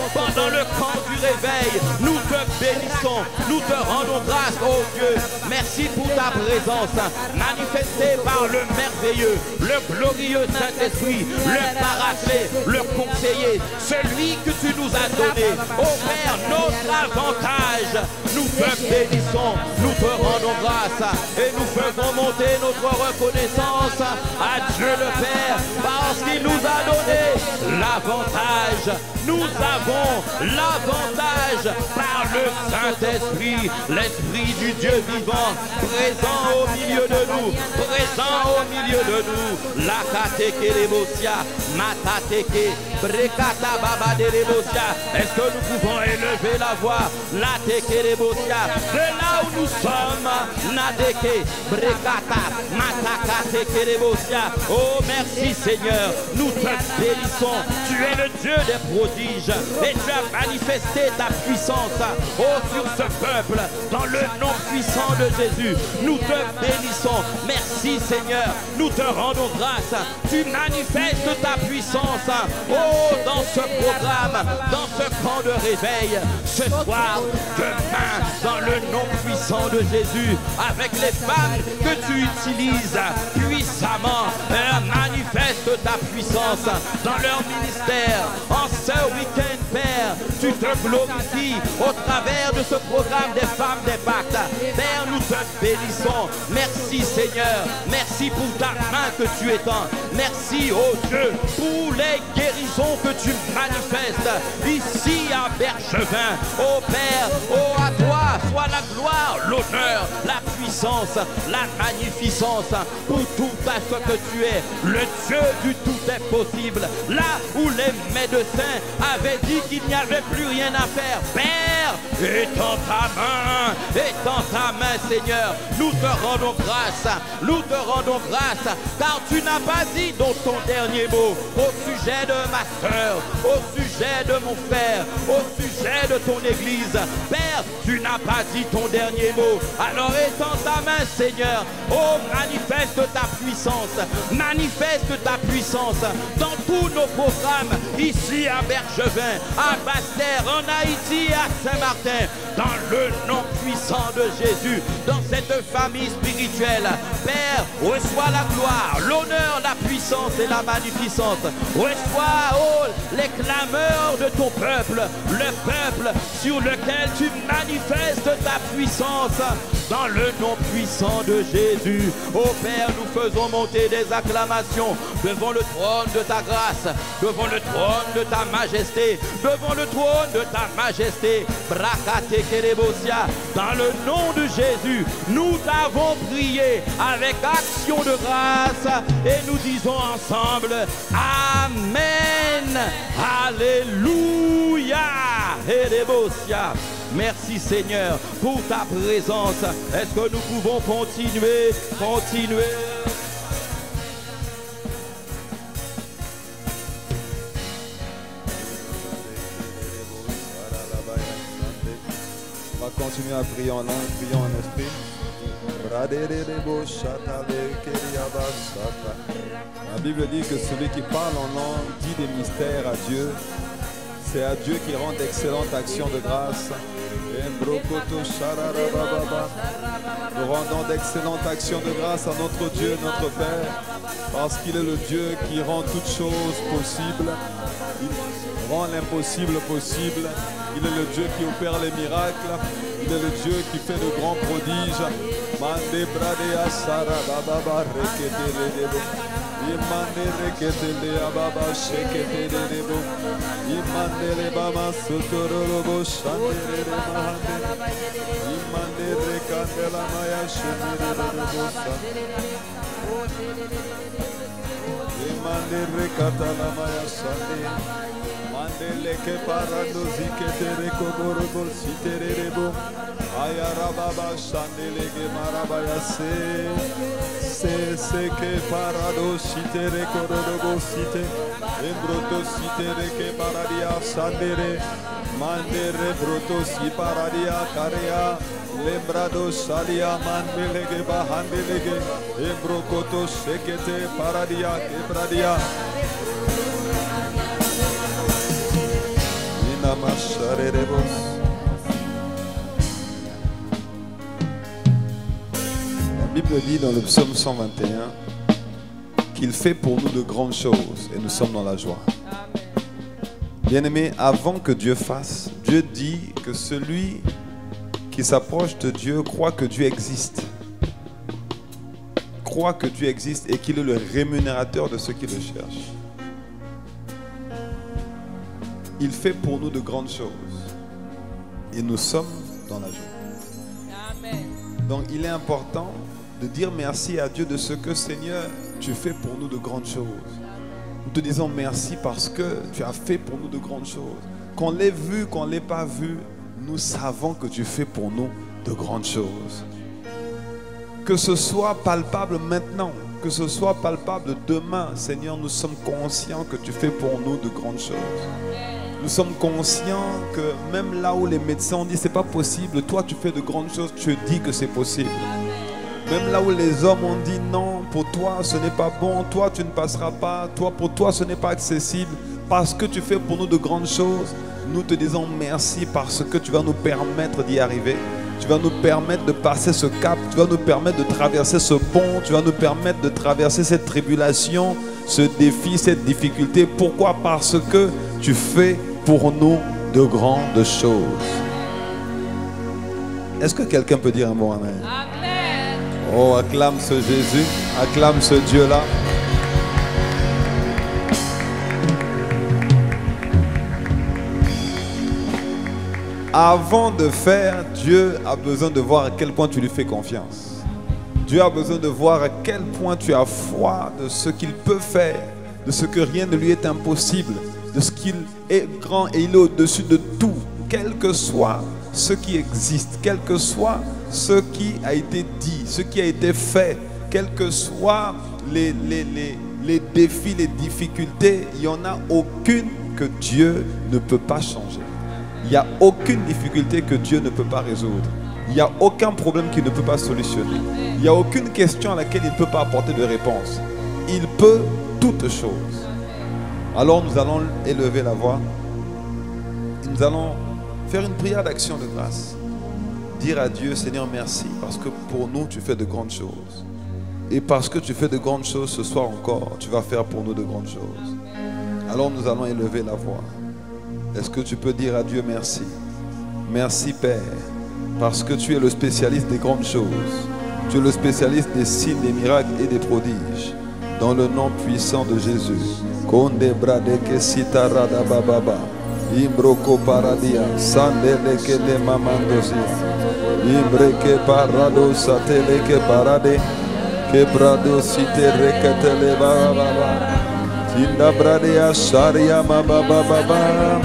C: pendant le camp du réveil. Nous te bénissons, nous te rendons grâce, oh Dieu. Merci pour ta présence manifestée par le merveilleux, le glorieux Saint-Esprit, le paraclet, le conseiller, celui que tu nous as donné. Oh Père, notre avantage, nous te bénissons, nous te rendons grâce et nous faisons monter notre reconnaissance à Dieu le Père parce qu'il nous a donné l'avantage. Nous avons l'avantage par le Saint-Esprit, l'Esprit du Dieu vivant, présent au milieu de nous, présent au milieu de nous. La kateke lebosia, matateke, brekata baba de lebosia. Est-ce que nous pouvons élever la voix? La teke lebosia, de là où nous sommes, nadeke, brekata, matakateke lebosia. Oh merci Seigneur, nous te bénissons. Tu es le Dieu des prodiges et tu as manifesté ta puissance oh, sur ce peuple dans le nom puissant de Jésus. Nous te bénissons. Merci Seigneur, nous te rendons grâce. Tu manifestes ta puissance oh, dans ce programme, dans ce camp de réveil. Ce soir, demain, dans le nom puissant de Jésus, avec les femmes que tu utilises puissamment, manifeste ta puissance dans leur ministère. En ce week-end, Père, tu te glorifies au travers de ce programme des femmes d'impact. Père, nous te bénissons. Merci Seigneur. Merci pour ta main que tu étends. Merci, oh Dieu, pour les guérisons que tu manifestes ici à Bergevin. Oh Père, oh à toi soit la gloire, l'honneur, la puissance, la magnificence pour tout ce que tu es, le Dieu du tout est possible. Là où les médecins avaient dit qu'il n'y avait plus rien à faire, Père, étends ta main, étends ta main Seigneur. Nous te rendons grâce, nous te rendons grâce, car tu n'as pas dit dans ton dernier mot au sujet de ma soeur, au sujet de mon frère, au sujet de ton église. Père, tu n'as pas dit ton dernier mot. Alors étends ta main Seigneur. Oh, manifeste ta puissance, manifeste ta puissance dans tous nos programmes ici à Bergevin, à Basse-Terre, en Haïti et à Saint-Martin, dans le nom puissant de Jésus, dans cette famille spirituelle. Père, reçois la gloire, l'honneur, la puissance et la magnificence. Reçois, oh, les clameurs de ton peuple, le peuple sur lequel tu manifestes ta puissance, dans le nom puissant de Jésus. Oh Père, nous faisons monter des acclamations devant le trône de ta grâce, devant le trône de ta majesté, devant le trône de ta majesté. Brakate Kerebosia, dans le nom de Jésus, nous t'avons prié avec action de grâce et nous disons ensemble Amen. Alléluia. Kerebosia. Merci Seigneur pour ta présence. Est-ce que nous pouvons continuer, continuer?
D: On va continuer à prier en langue, prier en esprit. La Bible dit que celui qui parle en langue dit des mystères à Dieu. C'est à Dieu qui rend d'excellentes actions de grâce. Nous rendons d'excellentes actions de grâce à notre Dieu, notre Père, parce qu'il est le Dieu qui rend toutes choses possibles. Il rend l'impossible possible. Il est le Dieu qui opère les miracles. Il est le Dieu qui fait de grands prodiges. Mande bradea sara baba rekete lebo. Imande rekete le ababa shekete lebo. Imande le baba sotorolobo shandere le mahande. Imande rekate la maya shemire lebo sa. Imande rekata la maya shande. Mandele que parando zikete rekoboro bol siterebo. Ayarababa shandele que marabaya se. Se se que parado sitere korobo site. Embroto sitere que paradia sandere. Mandere broto si paradia karea. Lembrado salia mandele que bahandele que. Embrokoto sekete paradia quebradia. La Bible dit dans le psaume cent vingt et un qu'il fait pour nous de grandes choses et nous sommes dans la joie. Bien-aimés, avant que Dieu fasse, Dieu dit que celui qui s'approche de Dieu croit que Dieu existe. Croit que Dieu existe et qu'il est le rémunérateur de ceux qui le cherchent. Il fait pour nous de grandes choses et nous sommes dans la joie.
A: Amen.
D: Donc il est important de dire merci à Dieu de ce que, Seigneur, tu fais pour nous de grandes choses. Nous te disons merci parce que tu as fait pour nous de grandes choses. Qu'on l'ait vu, qu'on ne l'ait pas vu, nous savons que tu fais pour nous de grandes choses. Que ce soit palpable maintenant, que ce soit palpable demain, Seigneur, nous sommes conscients que tu fais pour nous de grandes choses. Nous sommes conscients que même là où les médecins ont dit c'est pas possible, toi tu fais de grandes choses, tu dis que c'est possible. Même là où les hommes ont dit non, pour toi ce n'est pas bon, toi tu ne passeras pas, toi pour toi ce n'est pas accessible, parce que tu fais pour nous de grandes choses, nous te disons merci parce que tu vas nous permettre d'y arriver. Tu vas nous permettre de passer ce cap, tu vas nous permettre de traverser ce pont, tu vas nous permettre de traverser cette tribulation, ce défi, cette difficulté. Pourquoi? Parce que tu fais pour nous de grandes choses. Est-ce que quelqu'un peut dire un mot amen?
A: Amen.
D: Oh, acclame ce Jésus, acclame ce Dieu-là. Avant de faire, Dieu a besoin de voir à quel point tu lui fais confiance. Dieu a besoin de voir à quel point tu as foi de ce qu'il peut faire, de ce que rien ne lui est impossible, de ce qu'il est grand et il est au-dessus de tout, quel que soit ce qui existe, quel que soit ce qui a été dit, ce qui a été fait, quels que soient les, les, les, les défis, les difficultés, il n'y en a aucune que Dieu ne peut pas changer. Il n'y a aucune difficulté que Dieu ne peut pas résoudre. Il n'y a aucun problème qu'il ne peut pas solutionner. Il n'y a aucune question à laquelle il ne peut pas apporter de réponse. Il peut toutes choses. Alors nous allons élever la voix. Nous allons faire une prière d'action de grâce. Dire à Dieu, Seigneur, merci parce que pour nous, tu fais de grandes choses. Et parce que tu fais de grandes choses ce soir encore, tu vas faire pour nous de grandes choses. Alors nous allons élever la voix. Est-ce que tu peux dire à Dieu merci? Merci Père, parce que tu es le spécialiste des grandes choses. Tu es le spécialiste des signes, des miracles et des prodiges. Dans le nom puissant de Jésus. Konde bradeke sitarada bababa. Imbroko paradia. Sandeleke de mamandosia. Imbreke parado sateleke parade. Kebrado sitereke bababa. Tinda bradea sharia bababa baba.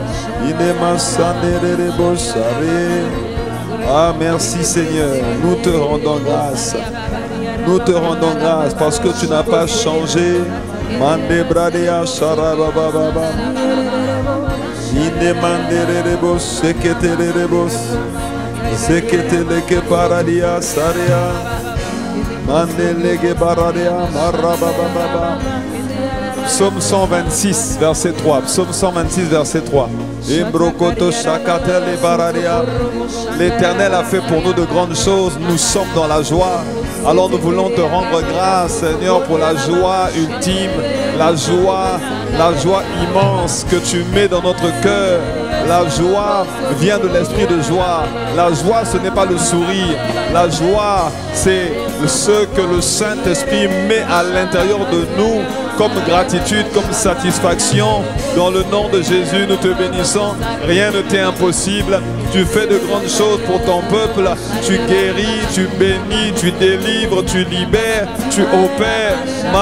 D: Ah, merci Seigneur, nous te rendons grâce. Nous te rendons grâce parce que tu n'as pas changé. Mande bradea sharaba baba. Ine mande rebos sekete rebos. Sekete leke paradia saria. Mande lege baradia maraba baba. Psaume cent vingt-six, verset trois. Psaume cent vingt-six, verset trois. L'Éternel a fait pour nous de grandes choses. Nous sommes dans la joie. Alors nous voulons te rendre grâce, Seigneur, pour la joie ultime, la joie, la joie immense que tu mets dans notre cœur. La joie vient de l'esprit de joie. La joie, ce n'est pas le sourire. La joie, c'est ce que le Saint-Esprit met à l'intérieur de nous comme gratitude, comme satisfaction. Dans le nom de Jésus, nous te bénissons. Rien ne t'est impossible. Tu fais de grandes choses pour ton peuple. Tu guéris, tu bénis, tu délivres, tu libères, tu opères.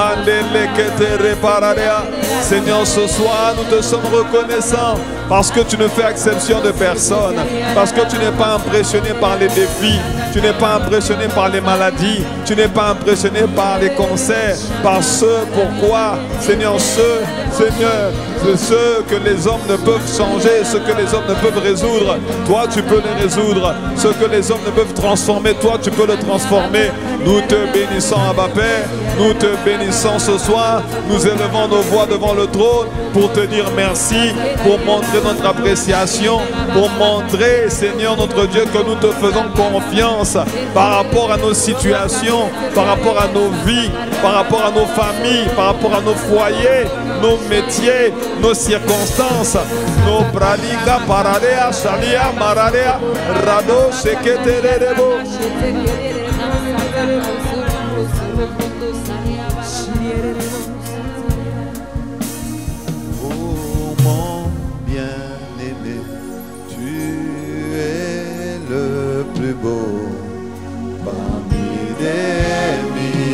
D: Seigneur, ce soir, nous te sommes reconnaissants parce que tu ne fais exception de personne. Parce que tu n'es pas impressionné par les défis. Tu n'es pas impressionné par les maladies. Tu n'es pas impressionné par les cancers. Par ce pourquoi, Seigneur, ce, Seigneur, ce que les hommes ne peuvent changer, ce que les hommes ne peuvent résoudre, toi tu peux les résoudre. Ce que les hommes ne peuvent transformer, toi tu peux le transformer. Nous te bénissons, Abba Père. Nous te bénissons ce soir. Nous élevons nos voix devant le trône pour te dire merci, pour montrer notre appréciation, pour montrer, Seigneur notre Dieu, que nous te faisons confiance par rapport à nos situations, par rapport à nos vies, par rapport à nos familles, par rapport à nos foyers, nos métiers, nos circonstances, nos pralika, paradea, shalia, maradea, rado, sheketerebo. Oh mon bien-aimé, tu es le plus beau parmi des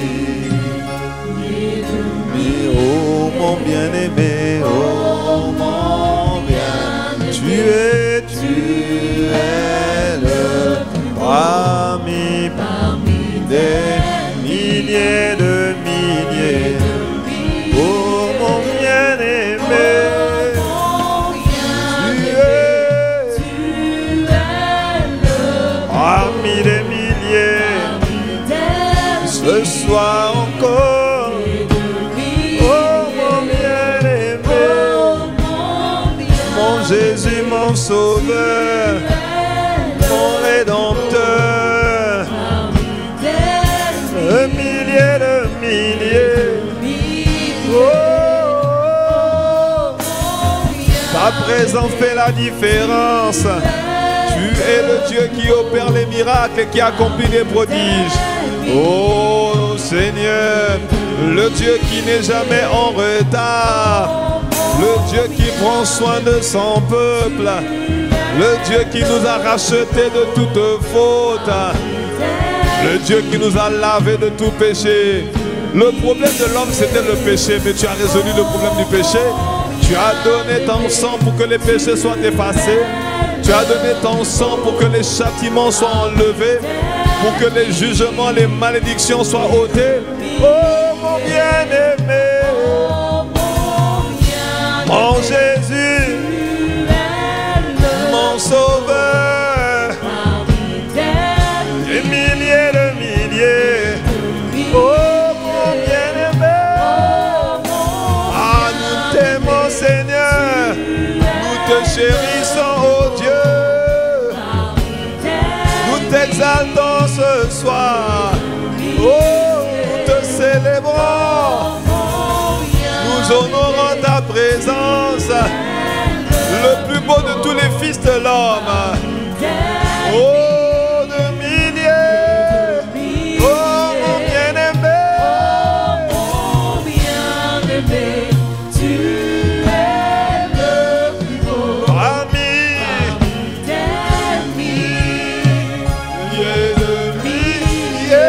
D: mille. Oh mon bien-aimé, oh mon bien, tu es, tu es le parmi, parmi des milliers de milliers. Oh mon bien-aimé, tu es parmi des milliers. Ce soir encore, oh mon bien-aimé, mon Jésus, mon Sauveur, mon Rédempteur, un millier de milliers. Oh, ta présence fait la différence. Tu es le Dieu qui opère les miracles et qui accomplit les prodiges. Oh Seigneur, le Dieu qui n'est jamais en retard, le Dieu qui prend soin de son peuple, le Dieu qui nous a rachetés de toute faute, le Dieu qui nous a lavés de tout péché. Le problème de l'homme, c'était le péché, mais tu as résolu le problème du péché. Tu as donné ton sang pour que les péchés soient effacés. Tu as donné ton sang pour que les châtiments soient enlevés, pour que les jugements, les malédictions soient ôtés. Oh mon bien-aimé, mon Jésus, mon Sauveur, des milliers de milliers. Oh mon bien-aimé, ah nous t'aimons Seigneur, nous te chérissons oh Dieu. Nous t'exaltons ce soir. Oh, nous te célébrons. Nous honorons ta présence. Le plus beau de tous les fils de l'homme. Oh, de milliers. Oh, mon bien-aimé.
B: Mon bien-aimé, tu es le plus beau.
D: Parmi
B: des milliers
D: de milliers.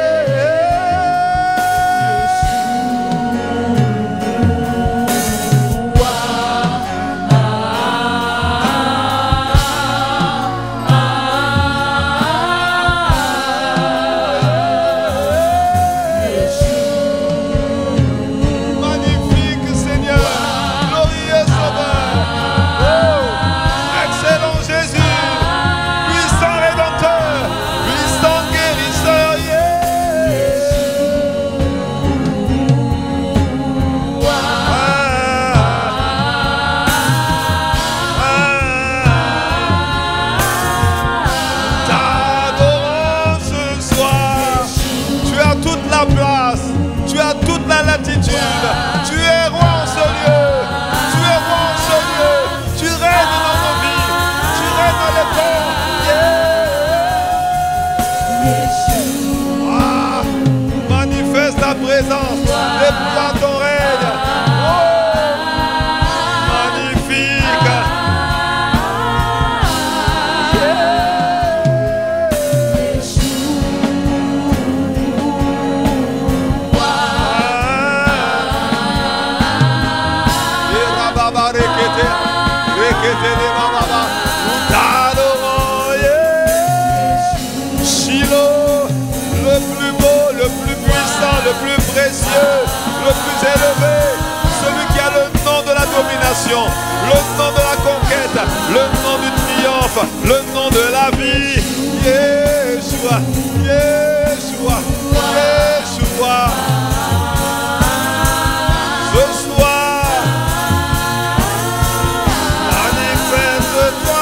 D: Magnifique Seigneur, glorieux Sauveur, oh, excellent Jésus, puissant Rédempteur, puissant guérisseur, T'adorons ce soir, tu as toute la place, tu as toute la latitude, tu es roi en ce lieu, tu es roi en ce lieu, tu règnes dans nos vies, tu règnes dans les corps. Ah, manifeste ta présence, déploie ton règne. Oh, magnifique. Shiloh, le plus beau, le plus puissant, le plus précieux, le plus élevé, celui qui a le nom de la domination. bénédiction, le nom de la conquête, le nom du triomphe, le nom de la vie. Yeshua, Yeshua, Yeshua. Ce soir, manifeste-toi,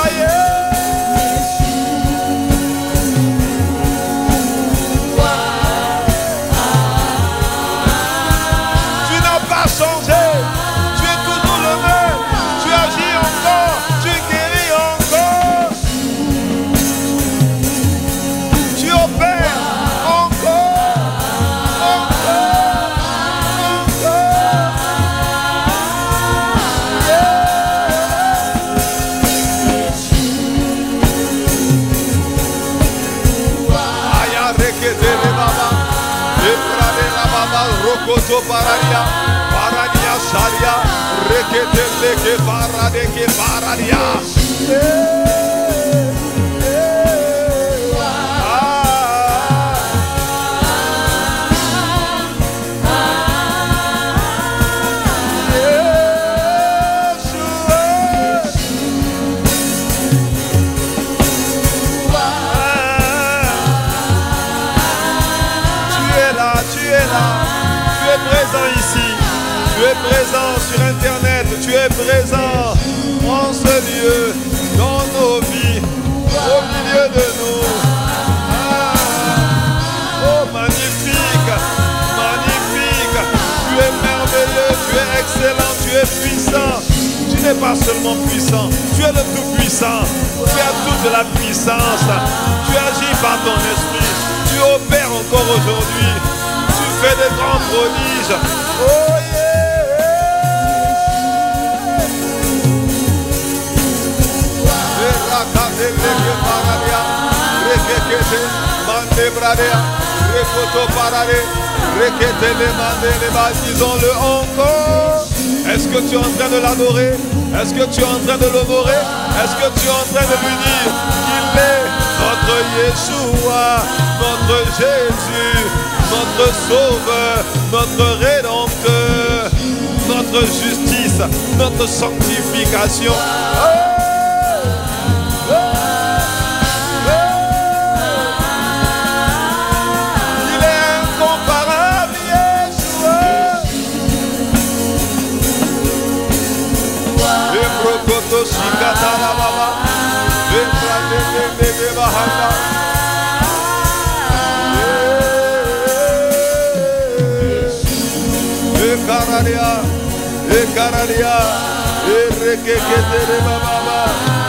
D: tu n'as pas changé, tu es toujours le même, tu agis encore, tu guéris encore, tu opères encore, encore, encore. Aya rekete le baba, eprade la baba, rokoto paradia, paradia sharia, rekete leke parade ke paradia. Tu es présent sur Internet, tu es présent en ce lieu, dans nos vies, au milieu de nous. Ah, oh, magnifique, magnifique, tu es merveilleux, tu es excellent, tu es puissant. Tu n'es pas seulement puissant, tu es le tout-puissant, tu as toute la puissance, tu agis par ton esprit, tu opères encore aujourd'hui, tu fais des grands prodiges. Oh yeah! Disons-le encore. Est-ce que tu es en train de l'adorer? Est-ce que tu es en train de l'honorer? Est-ce que tu es en train de lui dire qu'il est notre Yeshua, notre Jésus, notre Sauveur, notre Rédempteur, notre justice, notre sanctification? Oh! Shikatara baba, Vendra de de de bahanda. Ekaradia, ekaradia, erekekete de baba.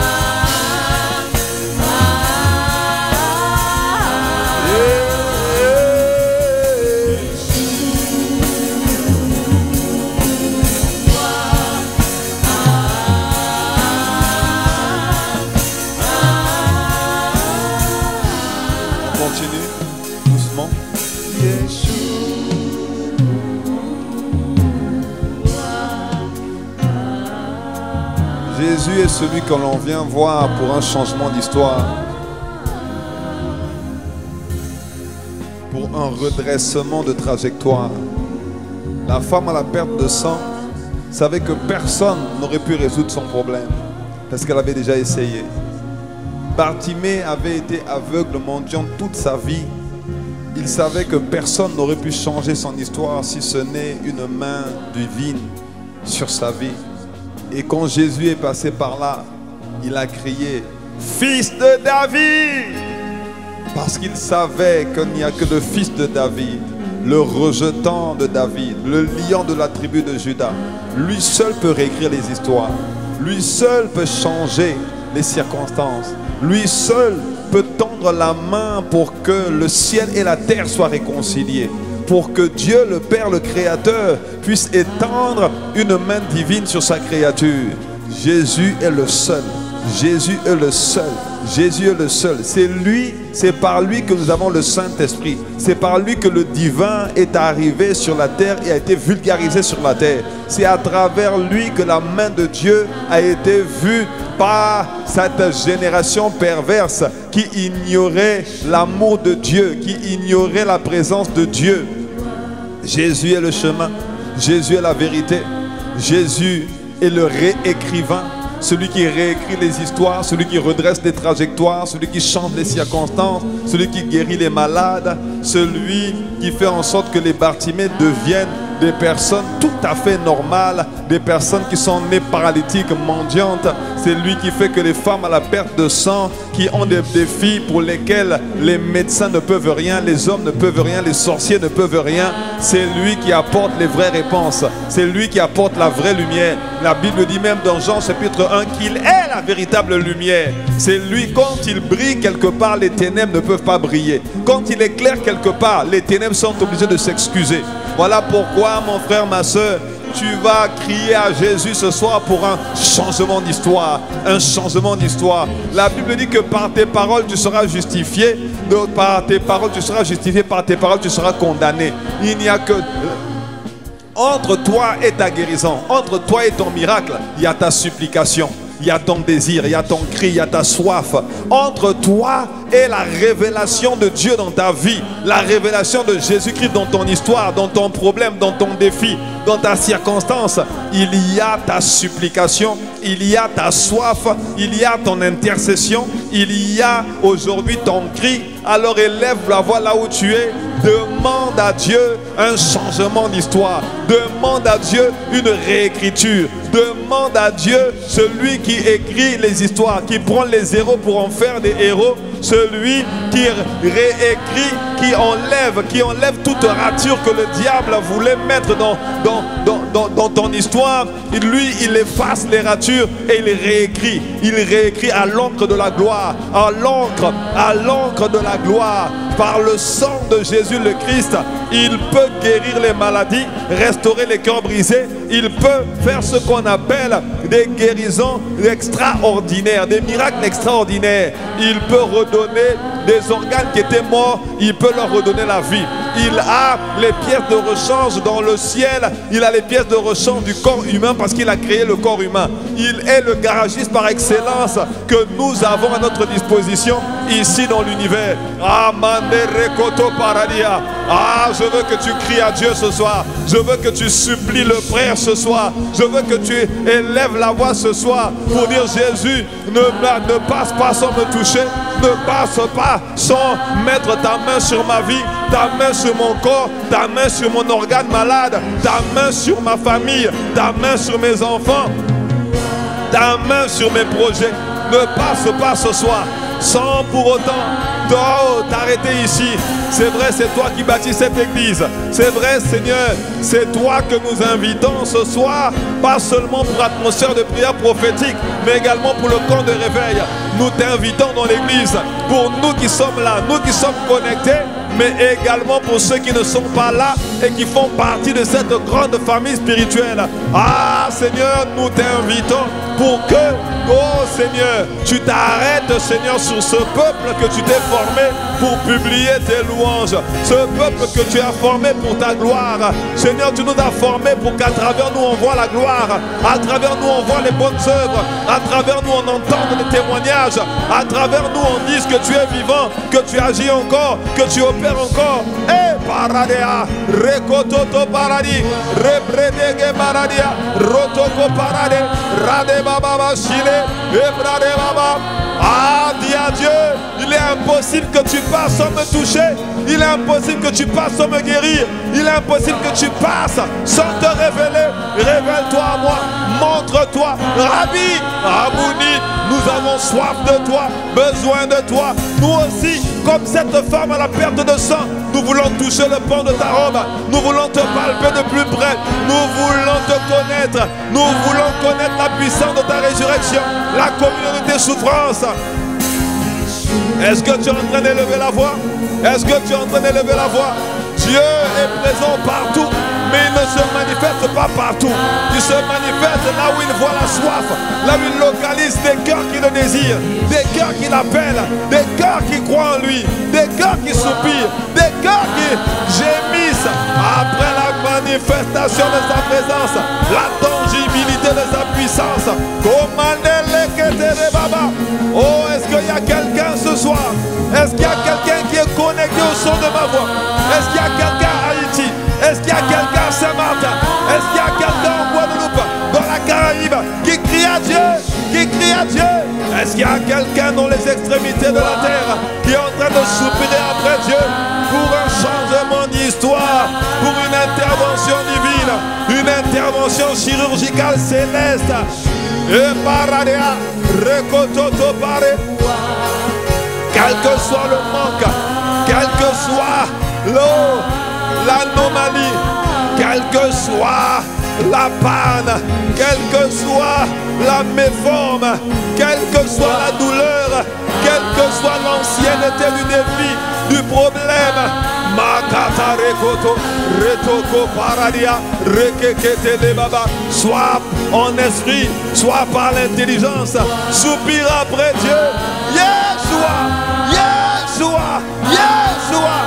D: Continue, doucement. Jésus est celui que l'on vient voir pour un changement d'histoire, pour un redressement de trajectoire. La femme à la perte de sang savait que personne n'aurait pu résoudre son problème parce qu'elle avait déjà essayé. Bartimée avait été aveugle, mendiant toute sa vie. Il savait que personne n'aurait pu changer son histoire si ce n'est une main divine sur sa vie. Et quand Jésus est passé par là, il a crié « Fils de David !» Parce qu'il savait qu'il n'y a que le fils de David, le rejetant de David, le lion de la tribu de Juda. Lui seul peut réécrire les histoires. Lui seul peut changer les circonstances. Lui seul peut tendre la main pour que le ciel et la terre soient réconciliés. Pour que Dieu, le Père, le Créateur, puisse étendre une main divine sur sa créature. Jésus est le seul. Jésus est le seul. Jésus est le seul. C'est lui, c'est par lui que nous avons le Saint-Esprit. C'est par lui que le divin est arrivé sur la terre et a été vulgarisé sur la terre. C'est à travers lui que la main de Dieu a été vue par cette génération perverse qui ignorait l'amour de Dieu, qui ignorait la présence de Dieu. Jésus est le chemin, Jésus est la vérité, Jésus est le réécrivain, celui qui réécrit les histoires, celui qui redresse les trajectoires, celui qui change les circonstances, celui qui guérit les malades, celui qui fait en sorte que les Bartimées deviennent des personnes tout à fait normales, des personnes qui sont nées paralytiques, mendiantes. C'est lui qui fait que les femmes à la perte de sang, qui ont des défis pour lesquels les médecins ne peuvent rien, les hommes ne peuvent rien, les sorciers ne peuvent rien, c'est lui qui apporte les vraies réponses. C'est lui qui apporte la vraie lumière. La Bible dit même dans Jean chapitre un qu'il est la véritable lumière. C'est lui, quand il brille quelque part, les ténèbres ne peuvent pas briller. Quand il éclaire quelque part, les ténèbres sont obligées de s'excuser. Voilà pourquoi, mon frère, ma soeur, tu vas crier à Jésus ce soir pour un changement d'histoire. Un changement d'histoire. La Bible dit que par tes paroles, tu seras justifié. Donc, par tes paroles, tu seras justifié. Par tes paroles, tu seras condamné. Il n'y a que... Entre toi et ta guérison, entre toi et ton miracle, il y a ta supplication. Il y a ton désir, il y a ton cri, il y a ta soif. Entre toi et la révélation de Dieu dans ta vie, la révélation de Jésus-Christ dans ton histoire, dans ton problème, dans ton défi, dans ta circonstance, il y a ta supplication, il y a ta soif, il y a ton intercession, il y a aujourd'hui ton cri. Alors élève la voix là où tu es, demande à Dieu un changement d'histoire, demande à Dieu une réécriture, demande à Dieu celui qui écrit les histoires, qui prend les héros pour en faire des héros, celui qui réécrit, qui enlève, qui enlève toute rature que le diable voulait mettre dans, dans, dans, dans, dans ton histoire. Et lui, il efface les ratures et il réécrit. Il réécrit à l'encre de la gloire, à l'encre, à l'encre de la gloire. Par le sang de Jésus le Christ, il peut guérir les maladies, restaurer les cœurs brisés. Il peut faire ce qu'on appelle des guérisons extraordinaires, des miracles extraordinaires. Il peut redonner des organes qui étaient morts, il peut leur redonner la vie. Il a les pièces de rechange dans le ciel. Il a les pièces de rechange du corps humain parce qu'il a créé le corps humain. Il est le garagiste par excellence que nous avons à notre disposition ici dans l'univers. Ah, je veux que tu cries à Dieu ce soir. Je veux que tu supplies le frère ce soir. Je veux que tu élèves la voix ce soir pour dire Jésus, ne, ne passe pas sans me toucher. Ne passe pas sans mettre ta main sur ma vie, ta main sur mon corps, ta main sur mon organe malade, ta main sur ma famille, ta main sur mes enfants, ta main sur mes projets. Ne passe pas ce soir sans pour autant t'arrêter ici. C'est vrai, c'est toi qui bâtis cette église. C'est vrai, Seigneur, c'est toi que nous invitons ce soir, pas seulement pour l'atmosphère de prière prophétique, mais également pour le camp de réveil. Nous t'invitons dans l'église, pour nous qui sommes là, nous qui sommes connectés, mais également pour ceux qui ne sont pas là et qui font partie de cette grande famille spirituelle. Ah, Seigneur, nous t'invitons pour que, oh Seigneur, tu t'arrêtes, Seigneur, sur ce peuple que tu t'es formé pour publier tes louanges. Ce peuple que tu as formé pour ta gloire. Seigneur, tu nous as formés pour qu'à travers nous on voit la gloire. À travers nous on voit les bonnes œuvres. À travers nous on entende les témoignages. À travers nous on dise que tu es vivant, que tu agis encore, que tu opères encore. Eh, paradea, rekototo paradis, repredege paradia, rotoko parade, rade baba chile, ebrade baba. Ah, dis à Dieu, il est impossible que tu passes sans me toucher. Il est impossible que tu passes sans me guérir. Il est impossible que tu passes sans te révéler. Révèle-toi à moi, montre-toi. Rabbi, Abouni, nous avons soif de toi, besoin de toi. Nous aussi, comme cette femme à la perte de sang, nous voulons toucher le pan de ta robe. Nous voulons te palper de plus près. Nous voulons te connaître. Nous voulons connaître la puissance de ta résurrection, la communion de tes souffrances. Est-ce que tu es en train d'élever la voix? Est-ce que tu es en train d'élever la voix? Dieu est présent partout, mais il ne se manifeste pas partout. Il se manifeste là où il voit la soif, là où il localise des cœurs qui le désirent, des cœurs qui l'appellent, des cœurs qui croient en lui, des cœurs qui soupirent, des cœurs qui gémissent après la manifestation de sa présence, la tangibilité de sa puissance. Oh, est-ce qu'il y a quelqu'un ce soir? Est-ce qu'il y a quelqu'un qui est connecté au son de ma voix? Est-ce qu'il y a quelqu'un à Haïti? Est-ce qu'il y a quelqu'un à Saint-Martin? Est-ce qu'il y a quelqu'un en Guadeloupe, dans la Caraïbe? extrémités de la terre, qui est en train de soupirer après Dieu pour un changement d'histoire, pour une intervention divine, une intervention chirurgicale céleste. Et paradea, recototo pare. Quel que soit le manque, quel que soit l'eau, l'anomalie, quelle que soit la panne, quelle que soit la méforme, quelle que soit la douleur, quelle que soit l'ancienneté du défi, du problème, Makata rekoto, retoko paradia, rekekete le baba, soit en esprit, soit par l'intelligence, soupire après Dieu, Yeshua, Yeshua, Yeshua.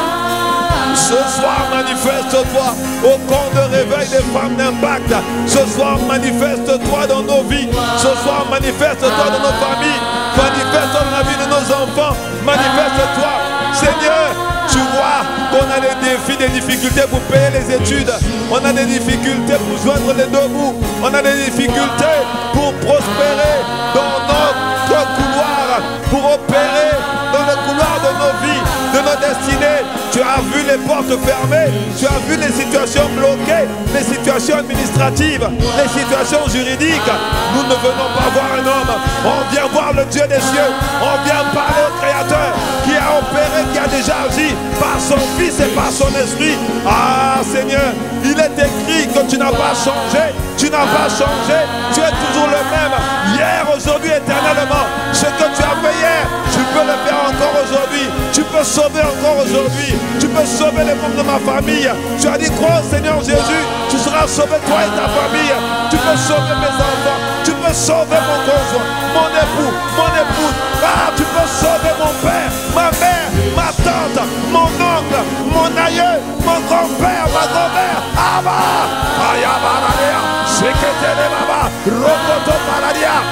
D: Ce soir, manifeste-toi au camp de réveil des femmes d'impact. Ce soir, manifeste-toi dans nos vies. Ce soir, manifeste-toi dans nos familles. Manifeste-toi dans la vie de nos enfants. Manifeste-toi. Seigneur, tu vois qu'on a des défis, des difficultés pour payer les études. On a des difficultés pour joindre les deux bouts. On a des difficultés pour prospérer dans notre couloir, pour opérer dans le couloir de nos vies, de nos destinées. Tu as vu les portes fermées, tu as vu les situations bloquées, les situations administratives, les situations juridiques. Nous ne venons pas voir un homme, on vient voir le Dieu des cieux, on vient parler au Créateur qui a opéré, qui a déjà agi par son Fils et par son Esprit. Ah Seigneur, il est écrit que tu n'as pas changé, tu n'as pas changé, tu es toujours le même, hier, aujourd'hui, éternellement. Ce que tu as fait hier, tu peux le faire encore aujourd'hui, tu peux sauver encore aujourd'hui. Tu peux sauver les membres de ma famille. Tu as dit crois au Seigneur Jésus, tu seras sauvé toi et ta famille. Tu peux sauver mes enfants, tu peux sauver mon conjoint, mon époux, mon épouse. Ah, tu peux sauver mon père, ma mère, ma tante, mon oncle, mon aïeux, mon grand-père, ma grand-mère. Abba, Ayabaradia, Seketele Baba, Rokoto Paradia.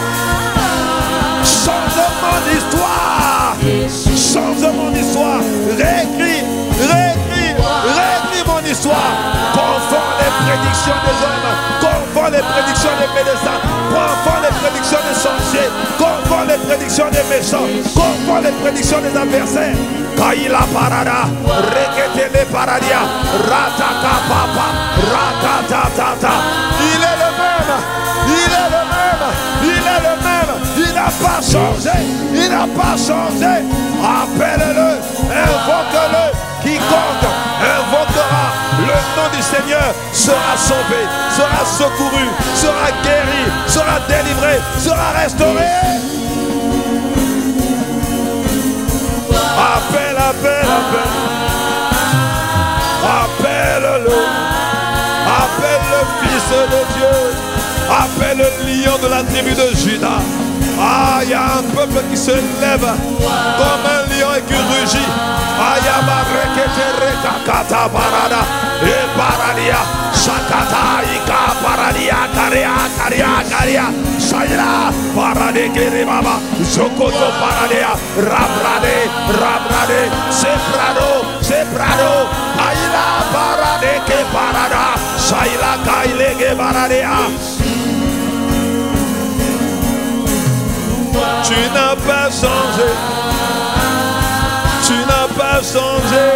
D: Change mon histoire, change mon histoire, réécris, réécris, réécris mon histoire, confond les prédictions des hommes, confond les prédictions des médecins, confond les prédictions des sorciers, confond les prédictions des méchants, confond les prédictions des adversaires. Kaila parada, reketele paradia, ratata papa, ratatata. Il est le même, il est le même, il est le même. Il n'a pas changé, il n'a pas changé. Appelle-le, invoque-le. Quiconque invoquera le nom du Seigneur sera sauvé, sera secouru, sera guéri, sera délivré, sera restauré. Appelle, appelle, appelle. Appelle-le. Appelle le Fils de Dieu. Appelle le lion de la tribu de Juda. Ah, il y a un peuple qui se lève comme un lion et qui rugit. Ayama rekete rekakata barada et paradia shakata ika paradia karia karia karia shaira parade kere baba jokoto paradia rabrade rabrade seprado seprado aila parade ke parada shaila kailege baradea. Tu n'as pas changé. Tu n'as pas changé.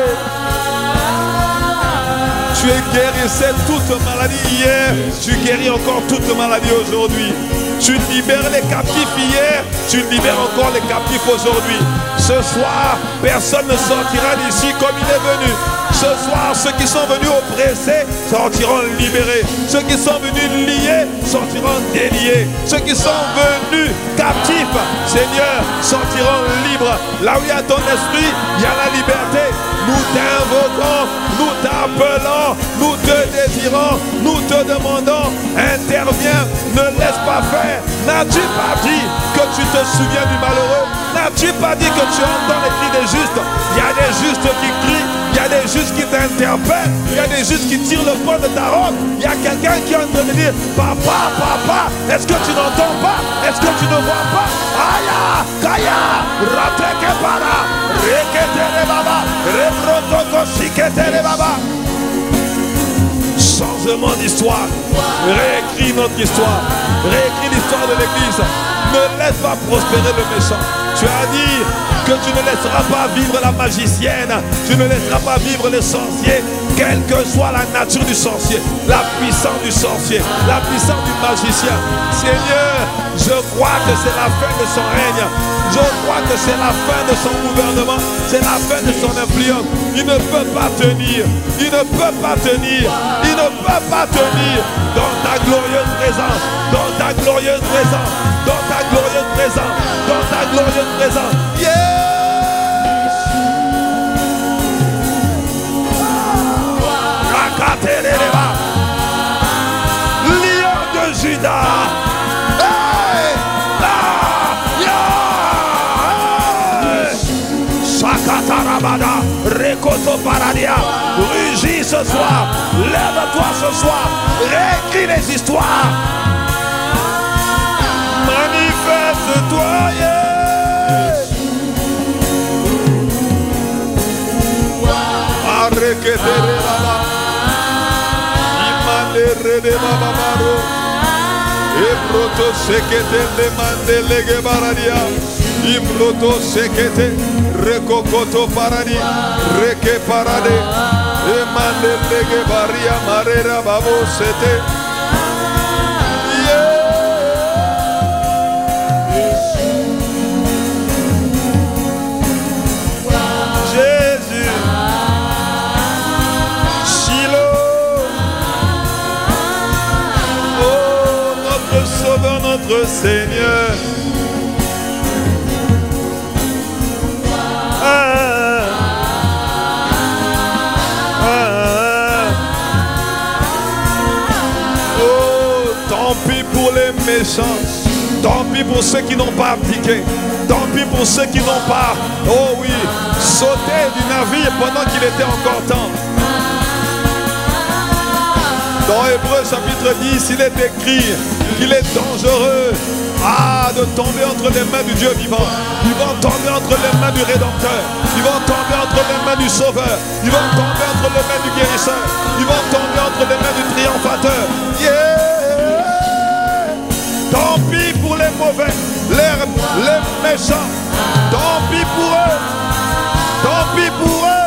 D: Tu es guérissé toute maladie hier. Tu guéris encore toute maladie aujourd'hui. Tu libères les captifs hier. Tu libères encore les captifs aujourd'hui. Ce soir, personne ne sortira d'ici comme il est venu. Ce soir, ceux qui sont venus oppressés sortiront libérés. Ceux qui sont venus liés sortiront déliés. Ceux qui sont venus captifs, Seigneur, sortiront libres. Là où il y a ton esprit, il y a la liberté. Nous t'invoquons, nous t'appelons, nous te désirons, nous te demandons, interviens, ne laisse pas faire. N'as-tu pas dit que tu te souviens du malheureux? N'as-tu pas dit que tu entends les cris des justes? Il y a des justes qui crient, il y a des justes qui t'interpellent, il y a des justes qui tirent le fond de ta robe. Il y a quelqu'un qui est en train de dire, papa, papa, est-ce que tu n'entends pas? Est-ce que tu ne vois pas? Aya, kaya, rateke para, reketere baba, reprotoko shiketere baba. Changement d'histoire, réécris notre histoire, réécris l'histoire de l'église, Ne laisse pas prospérer le méchant. Tu as dit que tu ne laisseras pas vivre la magicienne. Tu ne laisseras pas vivre les sorciers. Quelle que soit la nature du sorcier, la puissance du sorcier, la puissance du magicien. Seigneur, je crois que c'est la fin de son règne. Je crois que c'est la fin de son gouvernement. C'est la fin de son influence. Il ne peut pas tenir. Il ne peut pas tenir. Il ne peut pas tenir dans ta glorieuse présence. Dans ta glorieuse présence. Dans ta glorieuse présence. Dans ta glorieuse présence. Yeah! Lion de Judas. Hey! Ah! Yeah! Shakatarabada, Rekoto Paradia. Rugis ce soir. Lève-toi ce soir. Réécris les histoires. Manifeste-toi. Yeah! Areketerela. Rede baba maro, Ibroto sekete le mande lege baradia, Ibroto sekete rekokoto paradi, reke parade, e mande lege baria marera babo sete. Notre Seigneur. Ah, ah, oh, tant pis pour les méchants. Tant pis pour ceux qui n'ont pas abdiqué. Tant pis pour ceux qui n'ont pas, oh oui, sauté du navire pendant qu'il était encore temps. Dans Hébreux chapitre dix, il est écrit qu'il est dangereux ah, de tomber entre les mains du Dieu vivant. Ils vont tomber entre les mains du Rédempteur. Ils vont tomber entre les mains du Sauveur. Ils vont tomber entre les mains du Guérisseur. Ils vont tomber entre les mains du Triomphateur. Yeah! Tant pis pour les mauvais, les, les méchants. Tant pis pour eux. Tant pis pour eux.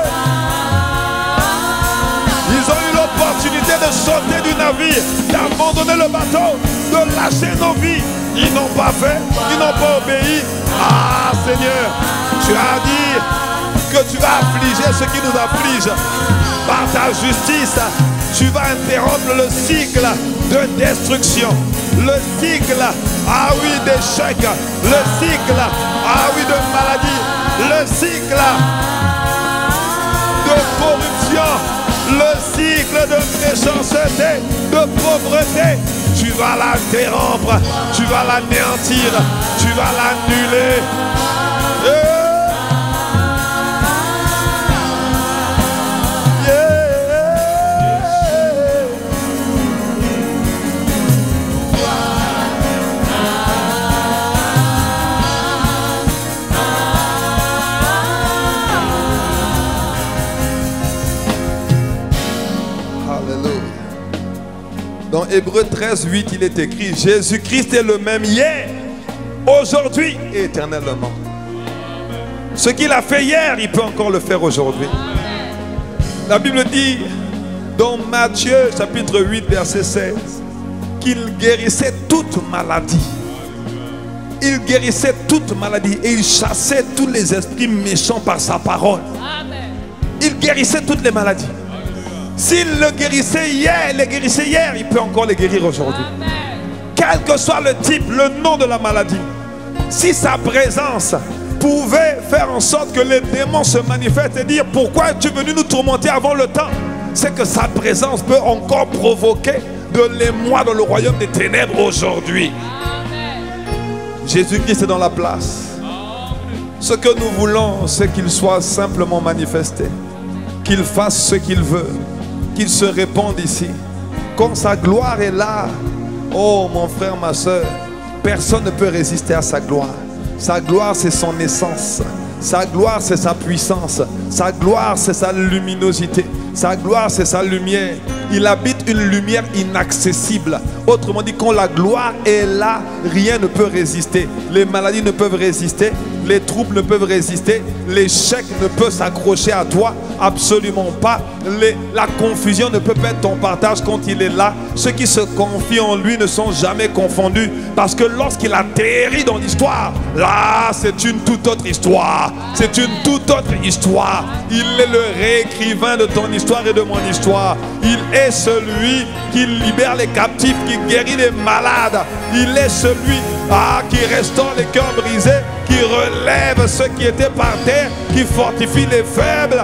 D: Ils ont eu l'opportunité de sauter du navire, d'abandonner le bateau, de lâcher nos vies. Ils n'ont pas fait, ils n'ont pas obéi. Ah Seigneur, tu as dit que tu vas affliger ceux qui nous affligent. Par ta justice, tu vas interrompre le cycle de destruction. Le cycle, ah oui, d'échec. Le cycle, ah oui, de maladie. Le cycle de corruption. Le cycle de méchanceté, de pauvreté, tu vas l'interrompre, tu vas l'anéantir, tu vas l'annuler. Yeah. Dans Hébreux treize, huit, il est écrit: Jésus-Christ est le même hier, aujourd'hui et éternellement. Ce qu'il a fait hier, il peut encore le faire aujourd'hui. La Bible dit dans Matthieu chapitre huit, verset seize, qu'il guérissait toute maladie. Il guérissait toute maladie et il chassait tous les esprits méchants par sa parole. Il guérissait toutes les maladies. S'il le guérissait hier, le guérissait hier, il peut encore le guérir aujourd'hui. Quel que soit le type, le nom de la maladie, si sa présence pouvait faire en sorte que les démons se manifestent et dire: pourquoi es-tu venu nous tourmenter avant le temps? C'est que sa présence peut encore provoquer de l'émoi dans le royaume des ténèbres aujourd'hui. Jésus-Christ est dans la place. Ce que nous voulons, c'est qu'il soit simplement manifesté, qu'il fasse ce qu'il veut, qu'il se répande ici. Comme sa gloire est là, oh mon frère, ma soeur, personne ne peut résister à sa gloire. Sa gloire, c'est son essence. Sa gloire, c'est sa puissance. Sa gloire, c'est sa luminosité. Sa gloire, c'est sa lumière. Il habite une lumière inaccessible. Autrement dit, quand la gloire est là, rien ne peut résister. Les maladies ne peuvent résister, les troubles ne peuvent résister, l'échec ne peut s'accrocher à toi, absolument pas. Les, la confusion ne peut pas être ton partage quand il est là. Ceux qui se confient en lui ne sont jamais confondus, parce que lorsqu'il atterrit dans l'histoire, là c'est une toute autre histoire. C'est une toute autre histoire. Il est le réécrivain de ton histoire et de mon histoire. Il est celui qui libère les captifs, qui guérit les malades. Il est celui ah, qui restaure les cœurs brisés, qui relève ceux qui étaient par terre, qui fortifie les faibles.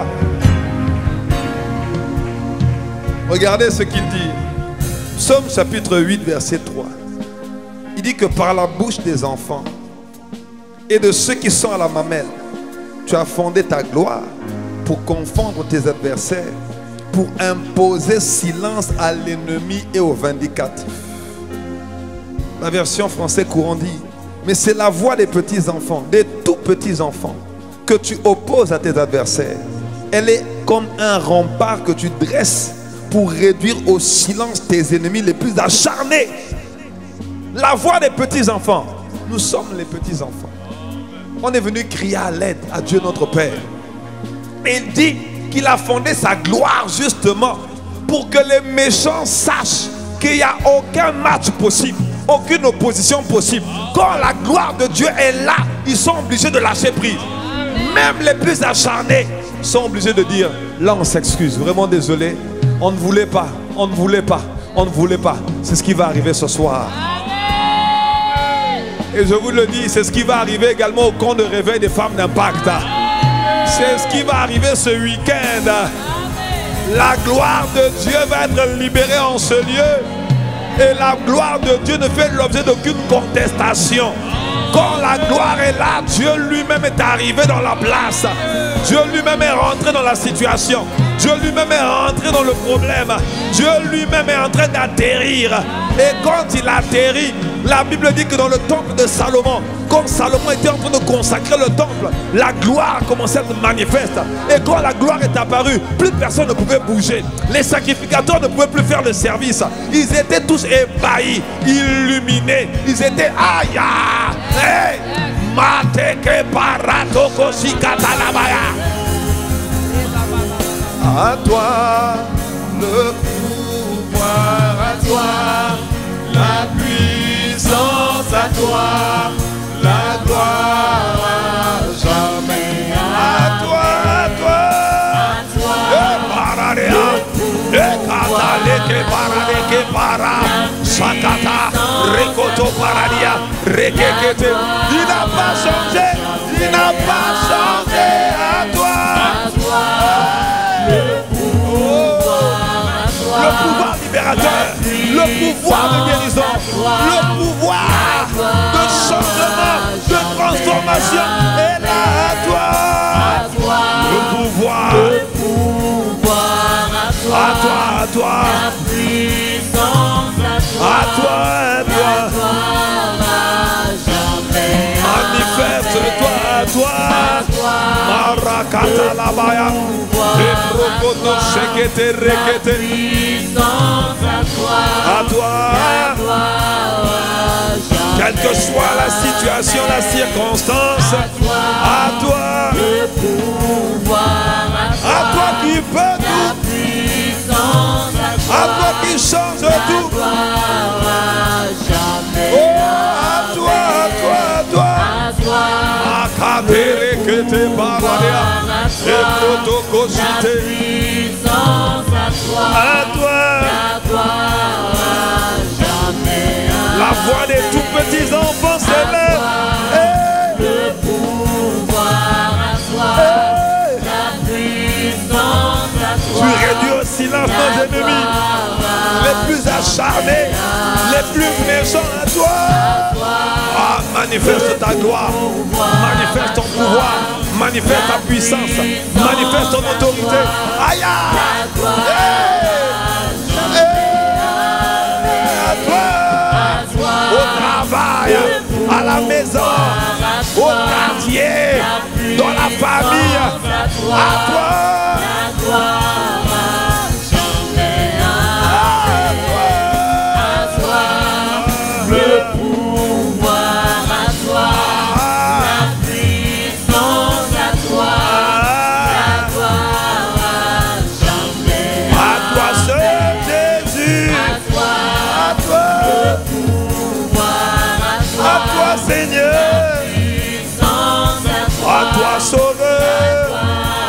D: Regardez ce qu'il dit. Psaume chapitre huit, verset trois. Il dit que par la bouche des enfants et de ceux qui sont à la mamelle, tu as fondé ta gloire pour confondre tes adversaires, pour imposer silence à l'ennemi et au vindicatif. La version française courant dit, mais c'est la voix des petits enfants, des tout petits enfants, que tu opposes à tes adversaires. Elle est comme un rempart que tu dresses pour réduire au silence tes ennemis les plus acharnés. La voix des petits enfants. Nous sommes les petits enfants. On est venu crier à l'aide à Dieu notre Père. Et il dit qu'il a fondé sa gloire justement pour que les méchants sachent qu'il n'y a aucun match possible, aucune opposition possible. Quand la gloire de Dieu est là, ils sont obligés de lâcher prise. Même les plus acharnés sont obligés de dire, là on s'excuse, vraiment désolé, on ne voulait pas, on ne voulait pas, on ne voulait pas. C'est ce qui va arriver ce soir. Et je vous le dis, c'est ce qui va arriver également au camp de réveil des femmes d'impact. C'est ce qui va arriver ce week-end. La gloire de Dieu va être libérée en ce lieu. Et la gloire de Dieu ne fait l'objet d'aucune contestation. Quand la gloire est là, Dieu lui-même est arrivé dans la place. Dieu lui-même est rentré dans la situation. Dieu lui-même est rentré dans le problème. Dieu lui-même est en train d'atterrir. Et quand il atterrit, la Bible dit que dans le temple de Salomon, quand Salomon était en train de consacrer le temple, la gloire commençait à se manifester. Et quand la gloire est apparue, plus personne ne pouvait bouger. Les sacrificateurs ne pouvaient plus faire le service. Ils étaient tous ébahis, illuminés. Ils étaient aïe. Hey! Mateke paratoko shikatalabaya. À toi le pouvoir, à toi la puissance, à toi la gloire, à jamais à toi, à toi, à toi. Et paradea, et kataleke paradeke para, sakata, rekoto paradia, rekekete. Il n'a pas changé, il n'a pas changé. À toi, à toi. Le pouvoir libérateur, le pouvoir de guérison, le pouvoir de changement, de transformation est là à toi. Le pouvoir, à toi, à toi, à toi, à toi. Manifeste-toi à toi. Marakata labaya. À toi, quelle que soit la situation, la circonstance, à toi, à toi qui peux tout, à toi qui change tout, oh, à toi, à toi, à toi, à toi, la voix des tout petits enfants s'élève. Hey. Le pouvoir à toi, hey. La puissance à toi. Tu réduis au silence nos ennemis, les plus acharnés, les plus méchants à toi. Ah, manifeste ta gloire, manifeste ton pouvoir, manifeste ta puissance, manifeste ton autorité. Aïe! Hey. Au travail, à la maison, au quartier, dans la famille, à toi, à toi, à toi,
C: sauveur.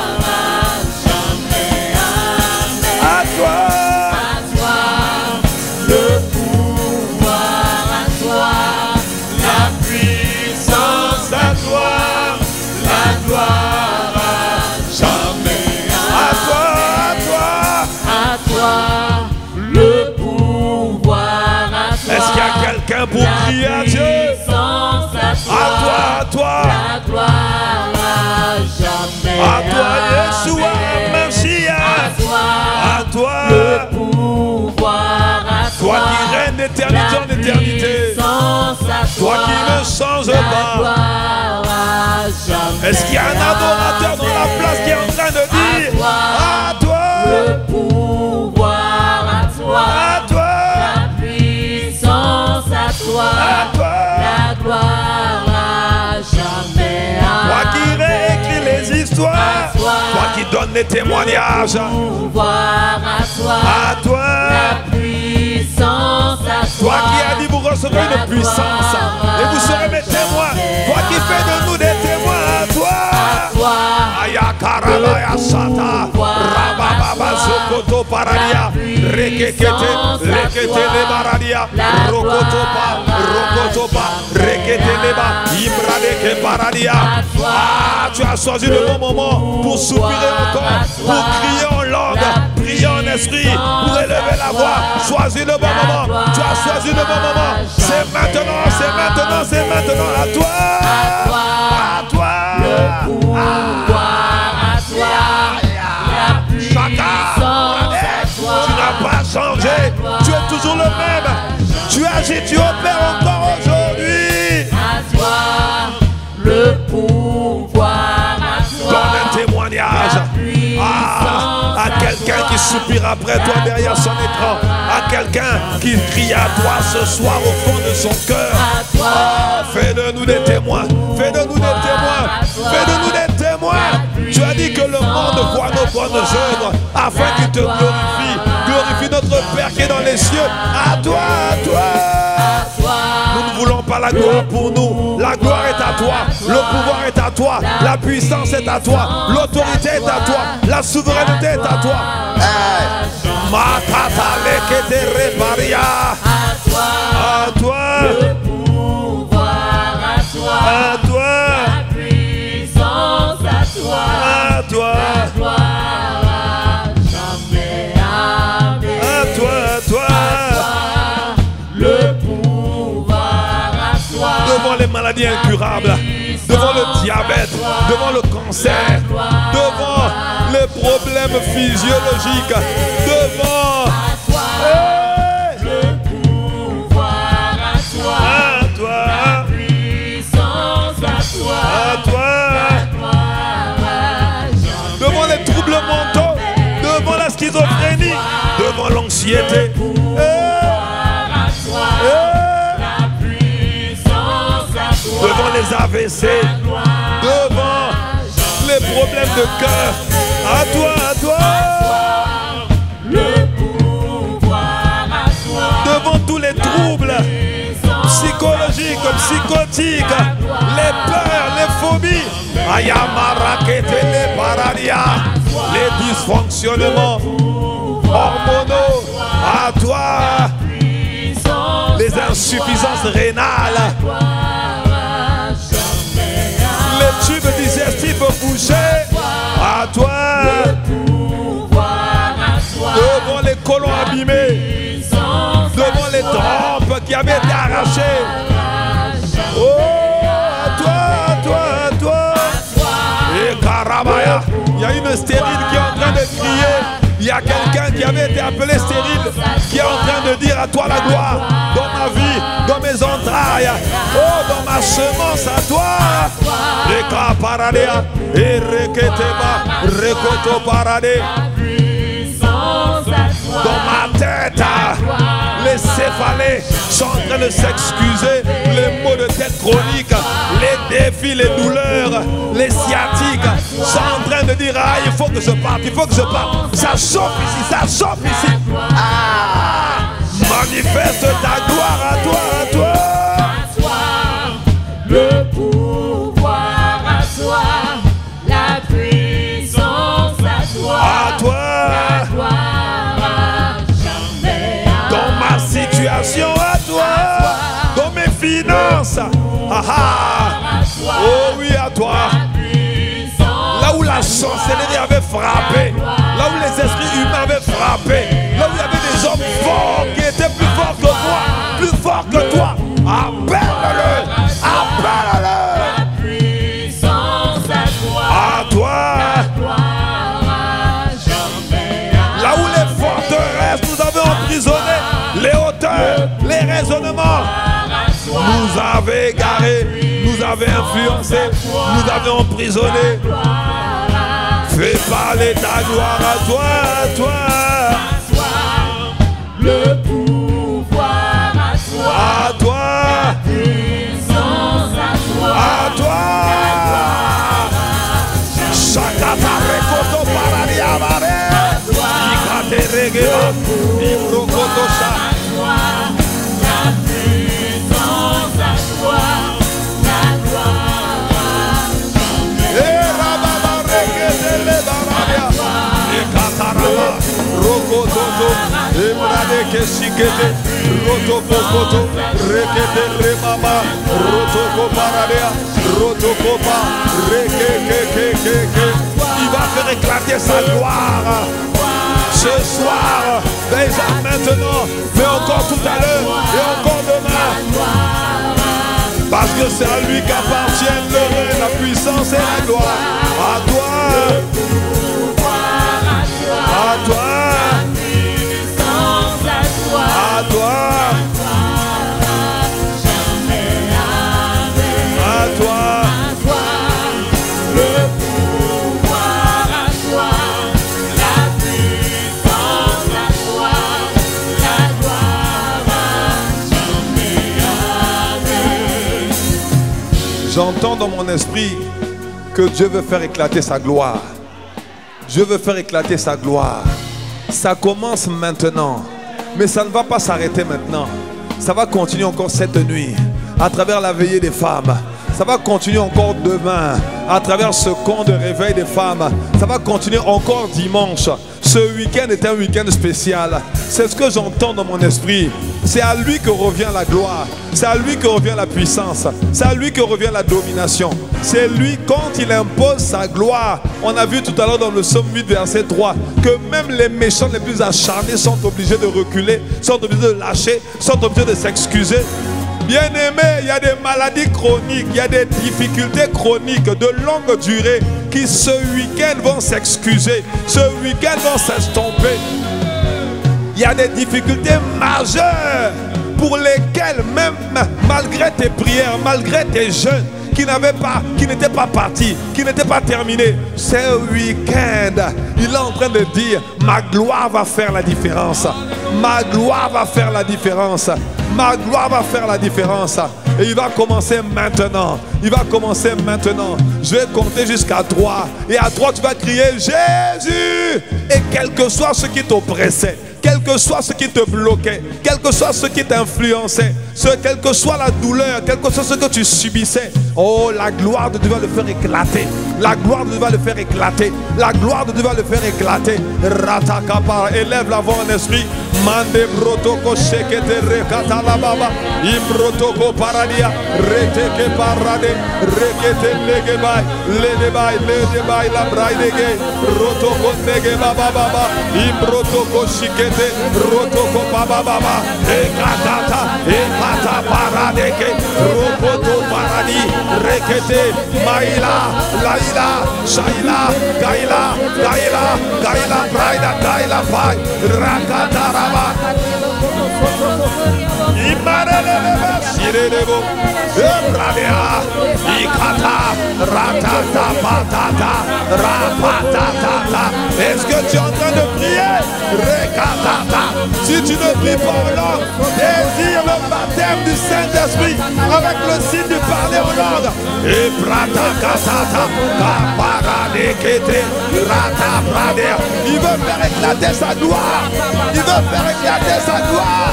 C: À toi,
B: À toi, le pouvoir, à toi, la puissance,
C: à toi,
B: la gloire, à jamais.
C: à toi, à
B: À
C: toi.
B: toi, le pouvoir, à toi.
C: Est-ce qu'il y a quelqu'un pour crier à Dieu?
B: puissance, à toi,
C: À toi, à toi,
B: la gloire, à jamais.
C: à toi, Yeshua, Mashiach.
B: À toi,
C: À toi,
B: le pouvoir, à
C: toi
B: toi,
C: qui règnes d'éternité en éternité,
B: puissance, à
C: toi
B: toi,
C: qui ne changes
B: la
C: pas.
B: gloire, à jamais.
C: Est-ce qu'il y a un adorateur dans la place qui est en train de dire à toi,
B: le pouvoir, à toi,
C: à toi,
B: la puissance, à toi,
C: à toi,
B: la gloire, à jamais.
C: toi qui réécris les histoires,
B: À toi.
C: toi qui donnes les témoignages,
B: pouvoir, à toi,
C: à toi,
B: la puissance, à
C: toi
B: toi,
C: qui as dit vous recevrez une puissance et vous serez mes témoins, toi qui fais de nous des témoins, à toi.
B: toi,
C: Aya karabaya sata, rabababa zokoto paradia, rekekete, rekete le baradia, rokoto pa, rokoto pa, rekete le ba, imradeke paradia. Ah, tu as choisi le bon moment pour soupirer encore, pour crier en langue, prier en esprit, pour élever la voix. Choisis le bon moment, tu as choisi le bon moment. C'est maintenant, c'est maintenant, c'est maintenant à toi, à toi.
B: pouvoir, à toi, la puissance, à toi,
C: Tu n'as pas changé, tu es toujours le même. Tu agis, tu opères encore aujourd'hui.
B: à toi, le pouvoir, à toi,
C: Donne un témoignage ah, à quelqu'un qui soupire après toi derrière son écran, à quelqu'un qui crie à toi ce soir au fond de son cœur.
B: à toi,
C: Fais de nous des témoins, fais de nous des témoins, fais de nous des témoins. Tu as dit que le monde voit nos bonnes œuvres afin qu'il te glorifie. Glorifie notre Père qui est dans les cieux. À toi, à toi.
B: à toi,
C: Nous ne voulons pas la gloire pour nous. La gloire est à toi. Le pouvoir est à toi. La puissance est à toi. L'autorité est à toi. La souveraineté est à toi. Hey. Makata lekete reparia.
B: à toi,
C: À toi.
B: le pouvoir, à toi,
C: À toi.
B: la puissance, à toi,
C: À toi.
B: la gloire, à jamais. Amen.
C: À toi. À toi.
B: Le pouvoir, à toi,
C: Devant les maladies incurables, devant le diabète, devant le cancer, devant les problèmes physiologiques, devant Hey!
B: le pouvoir, à toi,
C: à toi,
B: puissance, à toi,
C: à toi, devant les troubles mentaux, devant la schizophrénie, devant l'anxiété. Hey! Hey! Devant les A V C, devant les problèmes de cœur, à toi, à toi,
B: le pouvoir, à toi,
C: devant tous les troubles psychologiques, psychotiques, les peurs, les phobies, Ayamarakete, les paradia, les dysfonctionnements hormonaux, à toi, les insuffisances rénales, les tubes digestifs bouchés, à toi, devant les colons abîmés, devant les trompes qui avaient été arrachées. Oh, à toi, à toi, à toi. Et Karabaya, il y a une stérile qui est en train de crier. Il y a quelqu'un qui avait été appelé stérile qui est en train de dire à toi la gloire dans ma vie, dans mes entrailles, oh, dans ma semence à toi. Reka paradea, et reketeba, rekoto paradé. Dans ma tête, les céphalées sont en train de s'excuser, les maux de tête chroniques, les défis, les douleurs, les sciatiques sont en train de dire ah, il faut que je parte, il faut que je parte. Ça chauffe ici, ça chauffe ici. Ah, manifeste ta gloire à toi, à toi.
B: le pouvoir, à toi,
D: Ah ah. Oh oui, à toi. Là où la sorcellerie avait frappé, là où les esprits humains avaient frappé, là où il y avait des hommes forts qui étaient plus forts que toi, plus forts que toi, appelle-le, appelle-le. À toi. Là où les forteresses nous avaient emprisonnés, les hauteurs, les raisonnements, nous avaient égarés, nous avaient influencés, nous avaient emprisonnés. Fais parler ta gloire à toi, à toi.
A: Le pouvoir à toi.
D: À toi.
A: La puissance à toi.
D: À toi. Shakata rekoto paradia bare. Ikate regeba. Ibrokoto sha.
A: La puissance à toi. La gloire.
D: Eh rababa regete le baradia. Ekataraba. Rokototo. Ebrade keshikete. Rotokokoto. Rekete remama. Rotoko paradea. Rotokopa. Rekekekekeke. Il va faire éclater sa gloire. Ce soir, déjà maintenant, mais encore tout à l'heure et encore demain. Parce que c'est à lui qu'appartiennent le règne, la puissance et la gloire. À toi. À toi. À toi. À toi. J'entends dans mon esprit que Dieu veut faire éclater sa gloire. Dieu veut faire éclater sa gloire. Ça commence maintenant, mais ça ne va pas s'arrêter maintenant. Ça va continuer encore cette nuit, à travers la veillée des femmes. Ça va continuer encore demain, à travers ce camp de réveil des femmes. Ça va continuer encore dimanche. Ce week-end est un week-end spécial. C'est ce que j'entends dans mon esprit. C'est à lui que revient la gloire. C'est à lui que revient la puissance. C'est à lui que revient la domination. C'est lui, quand il impose sa gloire. On a vu tout à l'heure dans le psaume huit, verset trois, que même les méchants les plus acharnés sont obligés de reculer, sont obligés de lâcher, sont obligés de s'excuser. Bien-aimés, il y a des maladies chroniques, il y a des difficultés chroniques de longue durée qui ce week-end vont s'excuser, ce week-end vont s'estomper. Il y a des difficultés majeures pour lesquelles même malgré tes prières, malgré tes jeûnes, qui n'avaient pas, qui n'étaient pas partis, qui n'étaient pas terminés, ce week-end, il est en train de dire, ma gloire va faire la différence. Ma gloire va faire la différence. Ma gloire va faire la différence. Et il va commencer maintenant. Il va commencer maintenant. Je vais compter jusqu'à trois. Et à trois, tu vas crier Jésus. Et quel que soit ce qui t'oppressait, quel que soit ce qui te bloquait, quel que soit ce qui t'influençait, ce, quelle que soit la douleur, quel que soit ce que tu subissais, oh, la gloire de Dieu va le faire éclater. La gloire de Dieu va le faire éclater. La gloire de Dieu va le faire éclater. Ratakapa, élève la voix en esprit. Mande brotoko shekete rekata la baba. Imbrotoko paradia. Reteke parade. Rekete legebai. Ledebai, ledebai la braidege. Rotoko nege baba baba. Imbrotoko shikete. Rotoko baba baba. Ekatata. Ekata paradeke. Rokoto paradi. Rekete. Maila. Laila. Shaila. Gaila. Gaila. Gaila. Braida. Gaila. Pai. Rakatara. Imarelebe sirelebo Ebradea Ikata Ratata Patata Rapatata. Est-ce que tu es en train de prier? Rekatata. Si tu ne pries pas en langue, désire le baptême du Saint-Esprit avec le signe de parler en langue. Ebratakatata Kaparadekete Rata Pradea. Il veut faire éclater sa gloire. Il veut faire éclater sa gloire.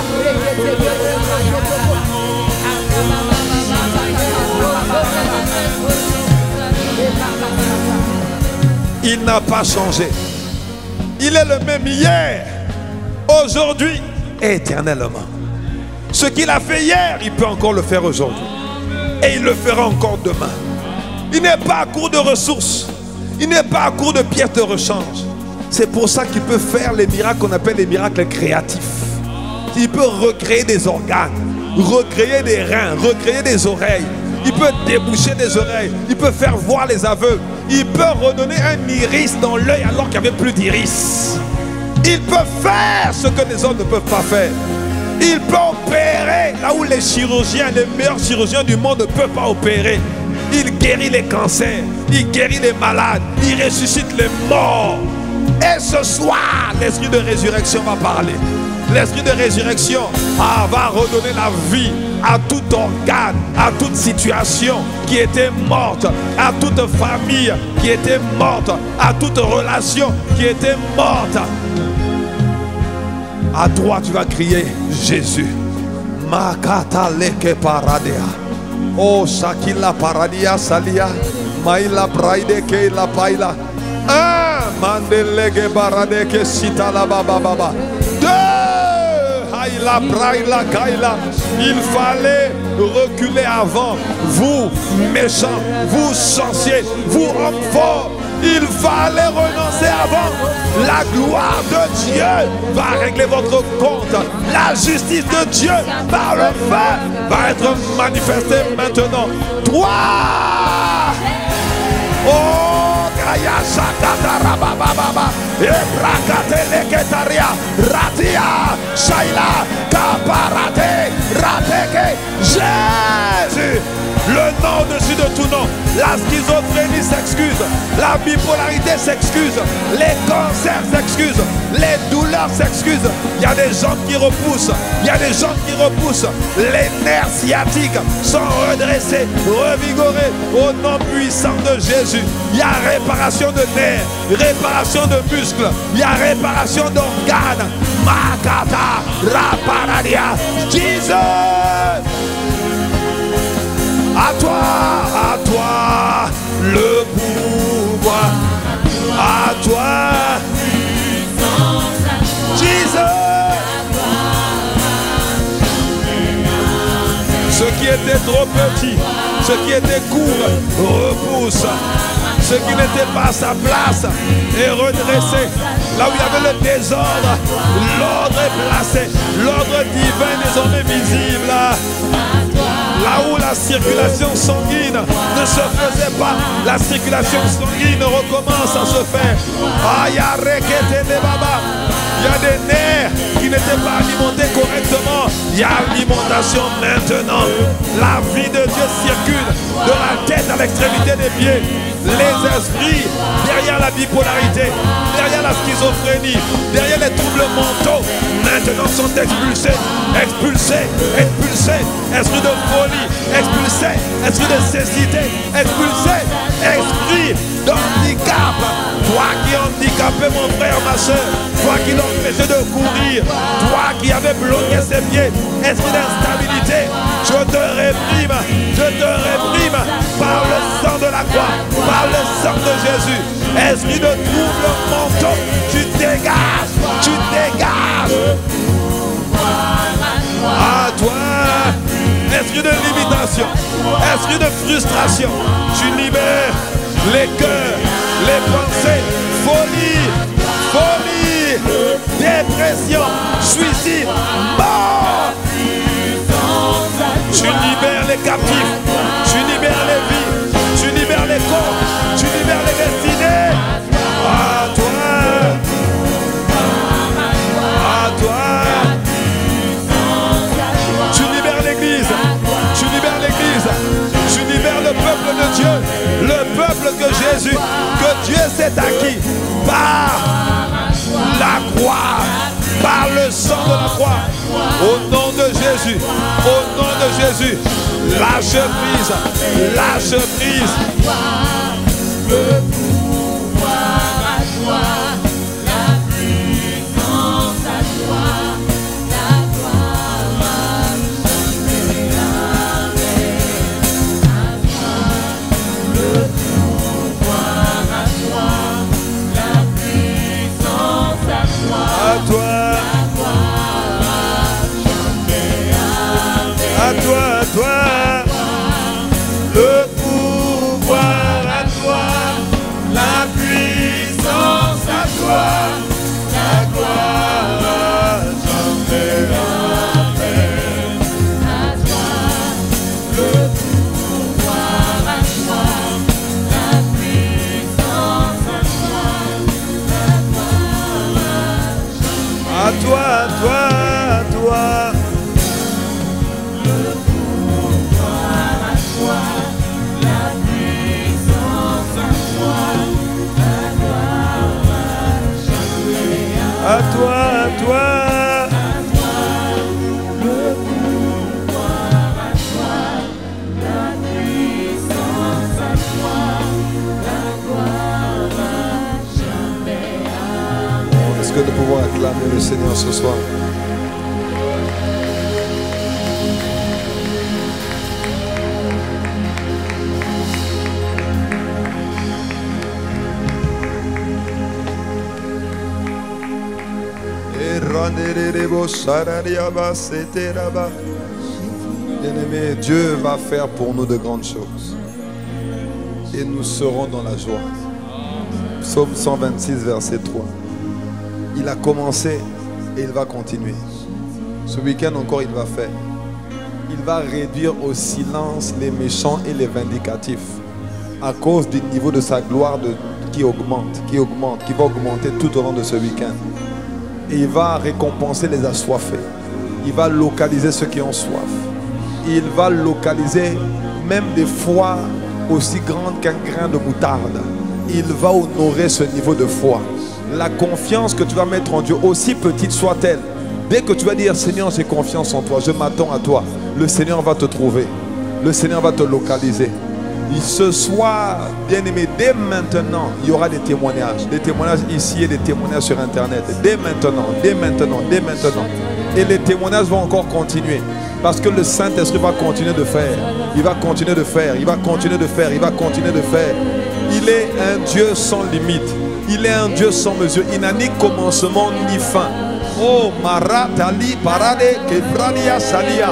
D: Il n'a pas changé. Il est le même hier, aujourd'hui et éternellement. Ce qu'il a fait hier, il peut encore le faire aujourd'hui. et il le fera encore demain. Il n'est pas à court de ressources. Il n'est pas à court de pièces de rechange. C'est pour ça qu'il peut faire les miracles qu'on appelle les miracles créatifs. Il peut recréer des organes, recréer des reins, recréer des oreilles. Il peut déboucher des oreilles. Il peut faire voir les aveugles. Il peut redonner un iris dans l'œil alors qu'il n'y avait plus d'iris. Il peut faire ce que les hommes ne peuvent pas faire. Il peut opérer là où les chirurgiens, les meilleurs chirurgiens du monde ne peuvent pas opérer. Il guérit les cancers, il guérit les malades, il ressuscite les morts. Et ce soir, l'esprit de résurrection va parler. L'esprit de résurrection ah, va redonner la vie à tout organe, à toute situation qui était morte, à toute famille qui était morte, à toute relation qui était morte. À toi, tu vas crier Jésus. Makata leke paradea. Oh, Shakila paradia salia. Maila braide ke la paila. Un mandelege baradeke sita la baba baba. Deux. Haila braila kaila. Il fallait reculer avant. Vous, méchants, vous, sorciers, vous, hommes forts. Il fallait renoncer avant. La gloire de Dieu va régler votre compte. La justice de Dieu par le feu va être manifestée maintenant. Toi, oh, Kaya Shakata Rabababa, Ebrakatele Ketaria, Ratia, Shaila, Kaparate, Rateke, Jésus. Le nom au-dessus de tout nom. La schizophrénie s'excuse. La bipolarité s'excuse. Les cancers s'excusent. Les douleurs s'excusent. Il y a des gens qui repoussent. Il y a des gens qui repoussent. Les nerfs sciatiques sont redressés, revigorés au nom puissant de Jésus. Il y a réparation de nerfs, réparation de muscles. Il y a réparation d'organes. Makata, Raparadia, Jesus. À toi, à toi, le pouvoir. À toi, Jésus. Ce qui était trop petit, ce qui était court, repousse. Ce qui n'était pas à sa place est redressé. Là où il y avait le désordre, l'ordre est placé. L'ordre divin est désormais visible. Là où la circulation sanguine ne se faisait pas, la circulation sanguine recommence à se faire. Ah, y a il y a des nerfs qui n'étaient pas alimentés correctement. Il y a alimentation maintenant. La vie de Dieu circule de la tête à l'extrémité des pieds. Les esprits derrière la bipolarité, derrière la schizophrénie, derrière les troubles mentaux, maintenant sont expulsés, expulsés, expulsés. Esprit de folie, expulsé. Esprit de cécité, expulsé. Esprit d'handicap, toi qui es handicapé, mon frère, ma soeur, toi qui l'empêchais de courir, toi qui avais bloqué ses pieds, esprit d'instabilité, je te réprime, je te réprime par le sang de la croix, par le sang de Jésus. Esprit de trouble mentaux, tu dégages, tu dégages. À toi, esprit de limitation, esprit de frustration, tu libères les cœurs, les pensées, folie, folie, dépression, suicide, mort. Tu libères les captifs, tu libères les vies, tu libères les corps, tu libères les destinées. À toi, à toi. Tu libères l'église, tu libères l'église, tu libères le peuple de Dieu, le peuple que Jésus, que Dieu s'est acquis par la croix, par le sang de la croix. Au nom de Jésus, au nom de Jésus, lâche prise, lâche prise. Le pouvoir à toi, la puissance à toi, la gloire à toi, le pouvoir à toi, la puissance à toi, à toi. À toi, à toi,
B: puissance à toi, la gloire jamais amène. À toi le pouvoir, à toi la puissance, à toi la gloire jamais.
D: À toi, à toi, à toi.
B: Le pouvoir à toi, la puissance à toi, la gloire jamais.
D: À toi, à toi.
B: À toi, le pouvoir à toi, la puissance à toi, la gloire jamais. Amen.
D: Est-ce que nous pouvons acclamer le Seigneur ce soir? Bien-aimé, Dieu va faire pour nous de grandes choses. Et nous serons dans la joie. Psaume cent vingt-six, verset trois. Il a commencé et il va continuer. Ce week-end encore, il va faire. Il va réduire au silence les méchants et les vindicatifs. À cause du niveau de sa gloire de, qui augmente, qui augmente, qui va augmenter tout au long de ce week-end. Et il va récompenser les assoiffés. Il va localiser ceux qui ont soif. Il va localiser même des foi aussi grandes qu'un grain de moutarde. Il va honorer ce niveau de foi. La confiance que tu vas mettre en Dieu, aussi petite soit-elle, dès que tu vas dire Seigneur, j'ai confiance en toi, je m'attends à toi, le Seigneur va te trouver. Le Seigneur va te localiser. Et ce soir, bien-aimé, dès maintenant, il y aura des témoignages. Des témoignages ici et des témoignages sur Internet. Dès maintenant, dès maintenant, dès maintenant. Et les témoignages vont encore continuer. Parce que le Saint-Esprit va continuer de faire. Il va continuer de faire. Il va continuer de faire. Il va continuer de faire. Il est un Dieu sans limite. Il est un Dieu sans mesure. Il n'a ni commencement ni fin. Oh, Maratali, Parade, Kebrania, Salia.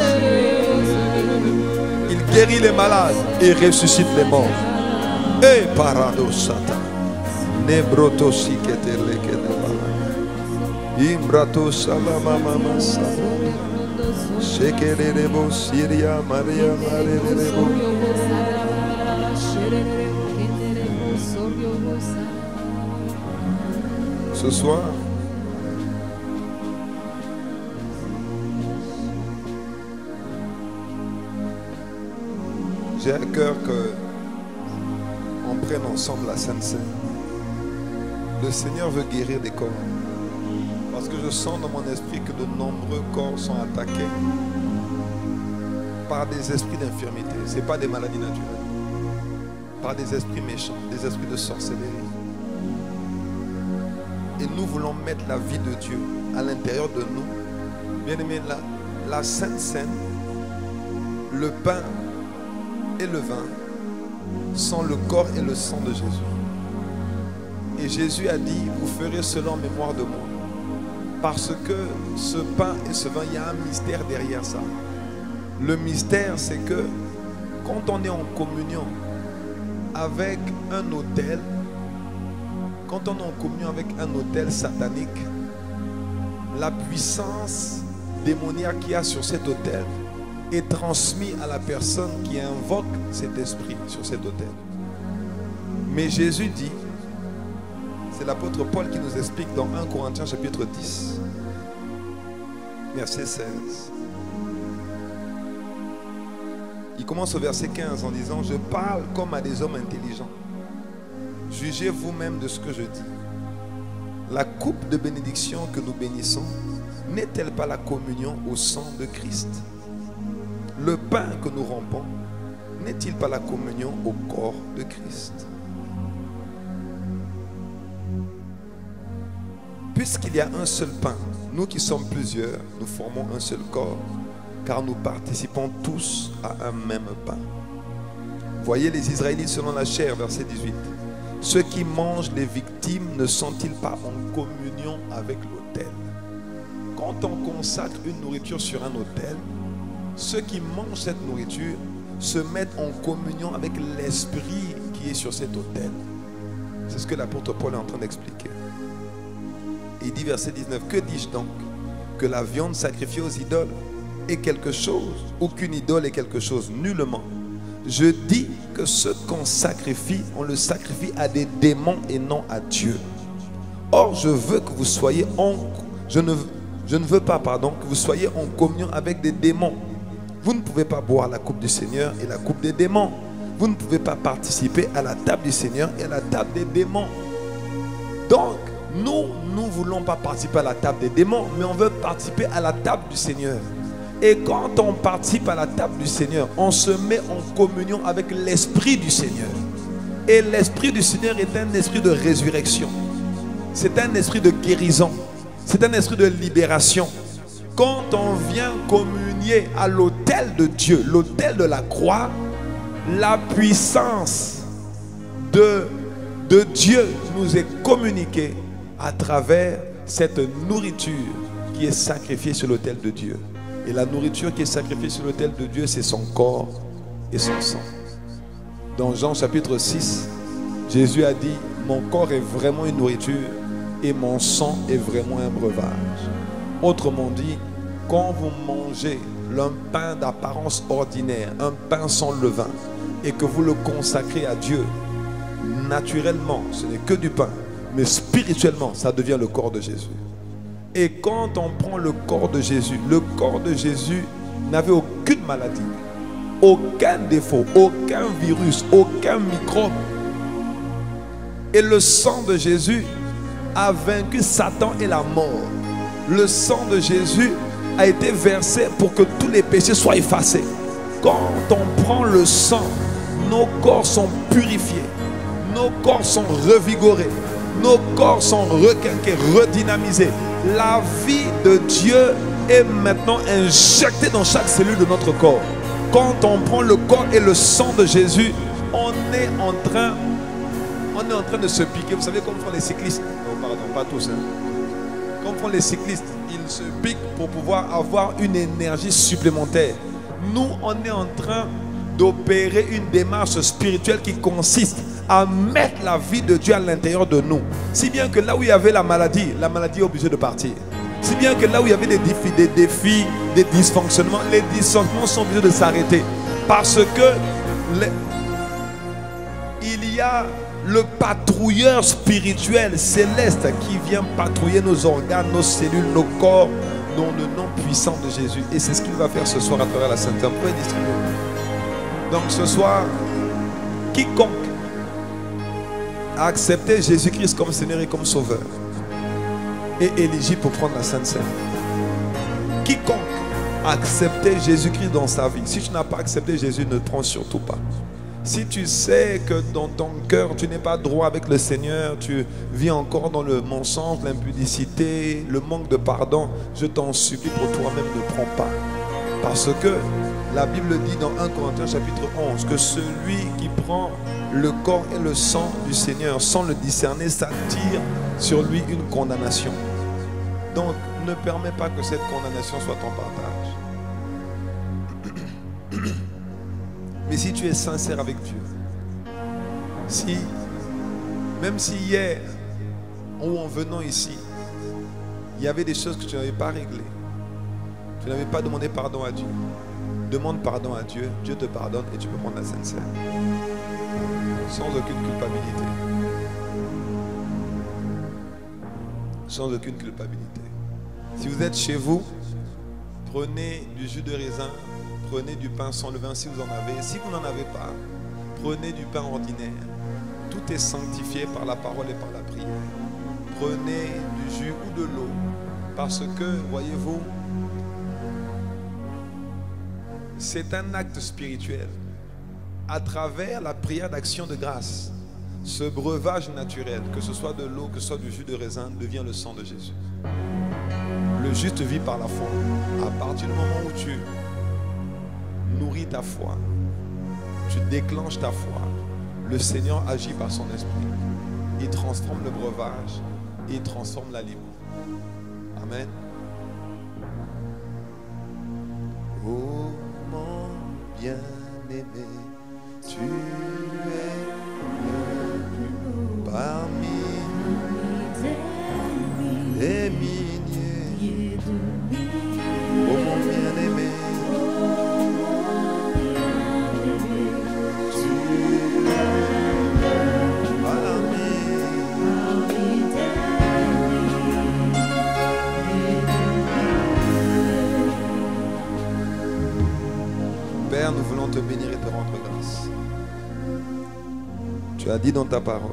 D: Il guérit les malades et ressuscite les morts. Et Parado Sata. Nebroto Siketele Kedaba. Imbrato Salama Mama Sata. Shekerebo Syria Maria Marerebo. Ce soir, j'ai à cœur qu'on prenne ensemble la Sainte Seine. Le Seigneur veut guérir des corps. Parce que je sens dans mon esprit que de nombreux corps sont attaqués par des esprits d'infirmité. Ce n'est pas des maladies naturelles. Par des esprits méchants, des esprits de sorcellerie. Et nous voulons mettre la vie de Dieu à l'intérieur de nous. Bien aimé, la, la Sainte Seine, le pain et le vin sont le corps et le sang de Jésus. Et Jésus a dit, vous ferez cela en mémoire de moi. Parce que ce pain et ce vin, il y a un mystère derrière ça. Le mystère, c'est que quand on est en communion avec un autel, quand on est en communion avec un autel satanique, la puissance démoniaque qu'il y a sur cet autel est transmise à la personne qui invoque cet esprit sur cet autel. Mais Jésus dit, c'est l'apôtre Paul qui nous explique dans un Corinthiens chapitre dix, verset seize. Il commence au verset quinze en disant, je parle comme à des hommes intelligents. Jugez vous-même de ce que je dis. La coupe de bénédiction que nous bénissons n'est-elle pas la communion au sang de Christ? Le pain que nous rompons n'est-il pas la communion au corps de Christ? Puisqu'il y a un seul pain, nous qui sommes plusieurs, nous formons un seul corps, car nous participons tous à un même pain. Voyez les Israélites selon la chair, verset dix-huit. Ceux qui mangent les victimes ne sont-ils pas en communion avec l'autel? Quand on consacre une nourriture sur un autel, ceux qui mangent cette nourriture se mettent en communion avec l'esprit qui est sur cet autel.
E: C'est ce que l'apôtre Paul est en train d'expliquer. Il dit verset dix-neuf, que dis-je donc? Que la viande sacrifiée aux idoles est quelque chose, ou qu'une idole est quelque chose? Nullement. Je dis que ce qu'on sacrifie, on le sacrifie à des démons et non à Dieu. Or, je veux que vous soyez en... Je ne, je ne veux pas, pardon, que vous soyez en communion avec des démons. Vous ne pouvez pas boire la coupe du Seigneur et la coupe des démons. Vous ne pouvez pas participer à la table du Seigneur et à la table des démons. Donc, nous, nous ne voulons pas participer à la table des démons, mais on veut participer à la table du Seigneur. Et quand on participe à la table du Seigneur, on se met en communion avec l'Esprit du Seigneur. Et l'Esprit du Seigneur est un esprit de résurrection. C'est un esprit de guérison. C'est un esprit de libération. Quand on vient communier à l'autel de Dieu, l'autel de la croix, la puissance de, de Dieu nous est communiquée à travers cette nourriture qui est sacrifiée sur l'autel de Dieu. Et la nourriture qui est sacrifiée sur l'autel de Dieu, c'est son corps et son sang. Dans Jean chapitre six, Jésus a dit, mon corps est vraiment une nourriture et mon sang est vraiment un breuvage. Autrement dit, quand vous mangez un pain d'apparence ordinaire, un pain sans levain, et que vous le consacrez à Dieu, naturellement, ce n'est que du pain, mais spirituellement, ça devient le corps de Jésus. Et quand on prend le corps de Jésus, le corps de Jésus n'avait aucune maladie, aucun défaut, aucun virus, aucun microbe. Et le sang de Jésus a vaincu Satan et la mort. Le sang de Jésus a été versé pour que tous les péchés soient effacés. Quand on prend le sang, nos corps sont purifiés, nos corps sont revigorés, nos corps sont requinqués, redynamisés. La vie de Dieu est maintenant injectée dans chaque cellule de notre corps. Quand on prend le corps et le sang de Jésus, on est en train, on est en train de se piquer. Vous savez comme font les cyclistes? Non, pardon, pas tous. Hein. Comme font les cyclistes, ils se piquent pour pouvoir avoir une énergie supplémentaire. Nous, on est en train d'opérer une démarche spirituelle qui consiste à mettre la vie de Dieu à l'intérieur de nous. Si bien que là où il y avait la maladie, la maladie est obligée de partir. Si bien que là où il y avait des défis, des, défis, des dysfonctionnements, les dysfonctionnements sont obligés de s'arrêter. Parce que les... il y a le patrouilleur spirituel céleste qui vient patrouiller nos organes, nos cellules, nos corps, dans le nom puissant de Jésus. Et c'est ce qu'il va faire ce soir à travers la Sainte Seine. Vous pouvez distribuer. Donc ce soir, quiconque a accepté Jésus-Christ comme Seigneur et comme Sauveur est éligible pour prendre la Sainte Seine. Quiconque a accepté Jésus-Christ dans sa vie, si tu n'as pas accepté Jésus, ne prends surtout pas. Si tu sais que dans ton cœur, tu n'es pas droit avec le Seigneur, tu vis encore dans le mensonge, l'impudicité, le manque de pardon, je t'en supplie pour toi-même, ne prends pas. Parce que la Bible dit dans un Corinthiens chapitre onze que celui qui prend le corps et le sang du Seigneur sans le discerner, ça tire sur lui une condamnation. Donc, ne permets pas que cette condamnation soit ton partage. Mais si tu es sincère avec Dieu, si, même si hier, ou en venant ici, il y avait des choses que tu n'avais pas réglées, tu n'avais pas demandé pardon à Dieu, demande pardon à Dieu, Dieu te pardonne et tu peux prendre la Sainte Seine. Sans aucune culpabilité. Sans aucune culpabilité. Si vous êtes chez vous, prenez du jus de raisin, prenez du pain sans levain si vous en avez. Si vous n'en avez pas, prenez du pain ordinaire. Tout est sanctifié par la parole et par la prière. Prenez du jus ou de l'eau. Parce que, voyez-vous, c'est un acte spirituel. À travers la prière d'action de grâce, ce breuvage naturel, que ce soit de l'eau, que ce soit du jus de raisin, devient le sang de Jésus. Le juste vit par la foi. À partir du moment où tu nourris ta foi, tu déclenches ta foi, le Seigneur agit par son esprit. Il transforme le breuvage, il transforme l'aliment. Amen. Oh mon bien-aimé, tu es le plus beau parmi les milliers. Oh mon bien-aimé, tu es parmi. Père, nous voulons te bénir et te rendre grâce. Tu as dit dans ta parole,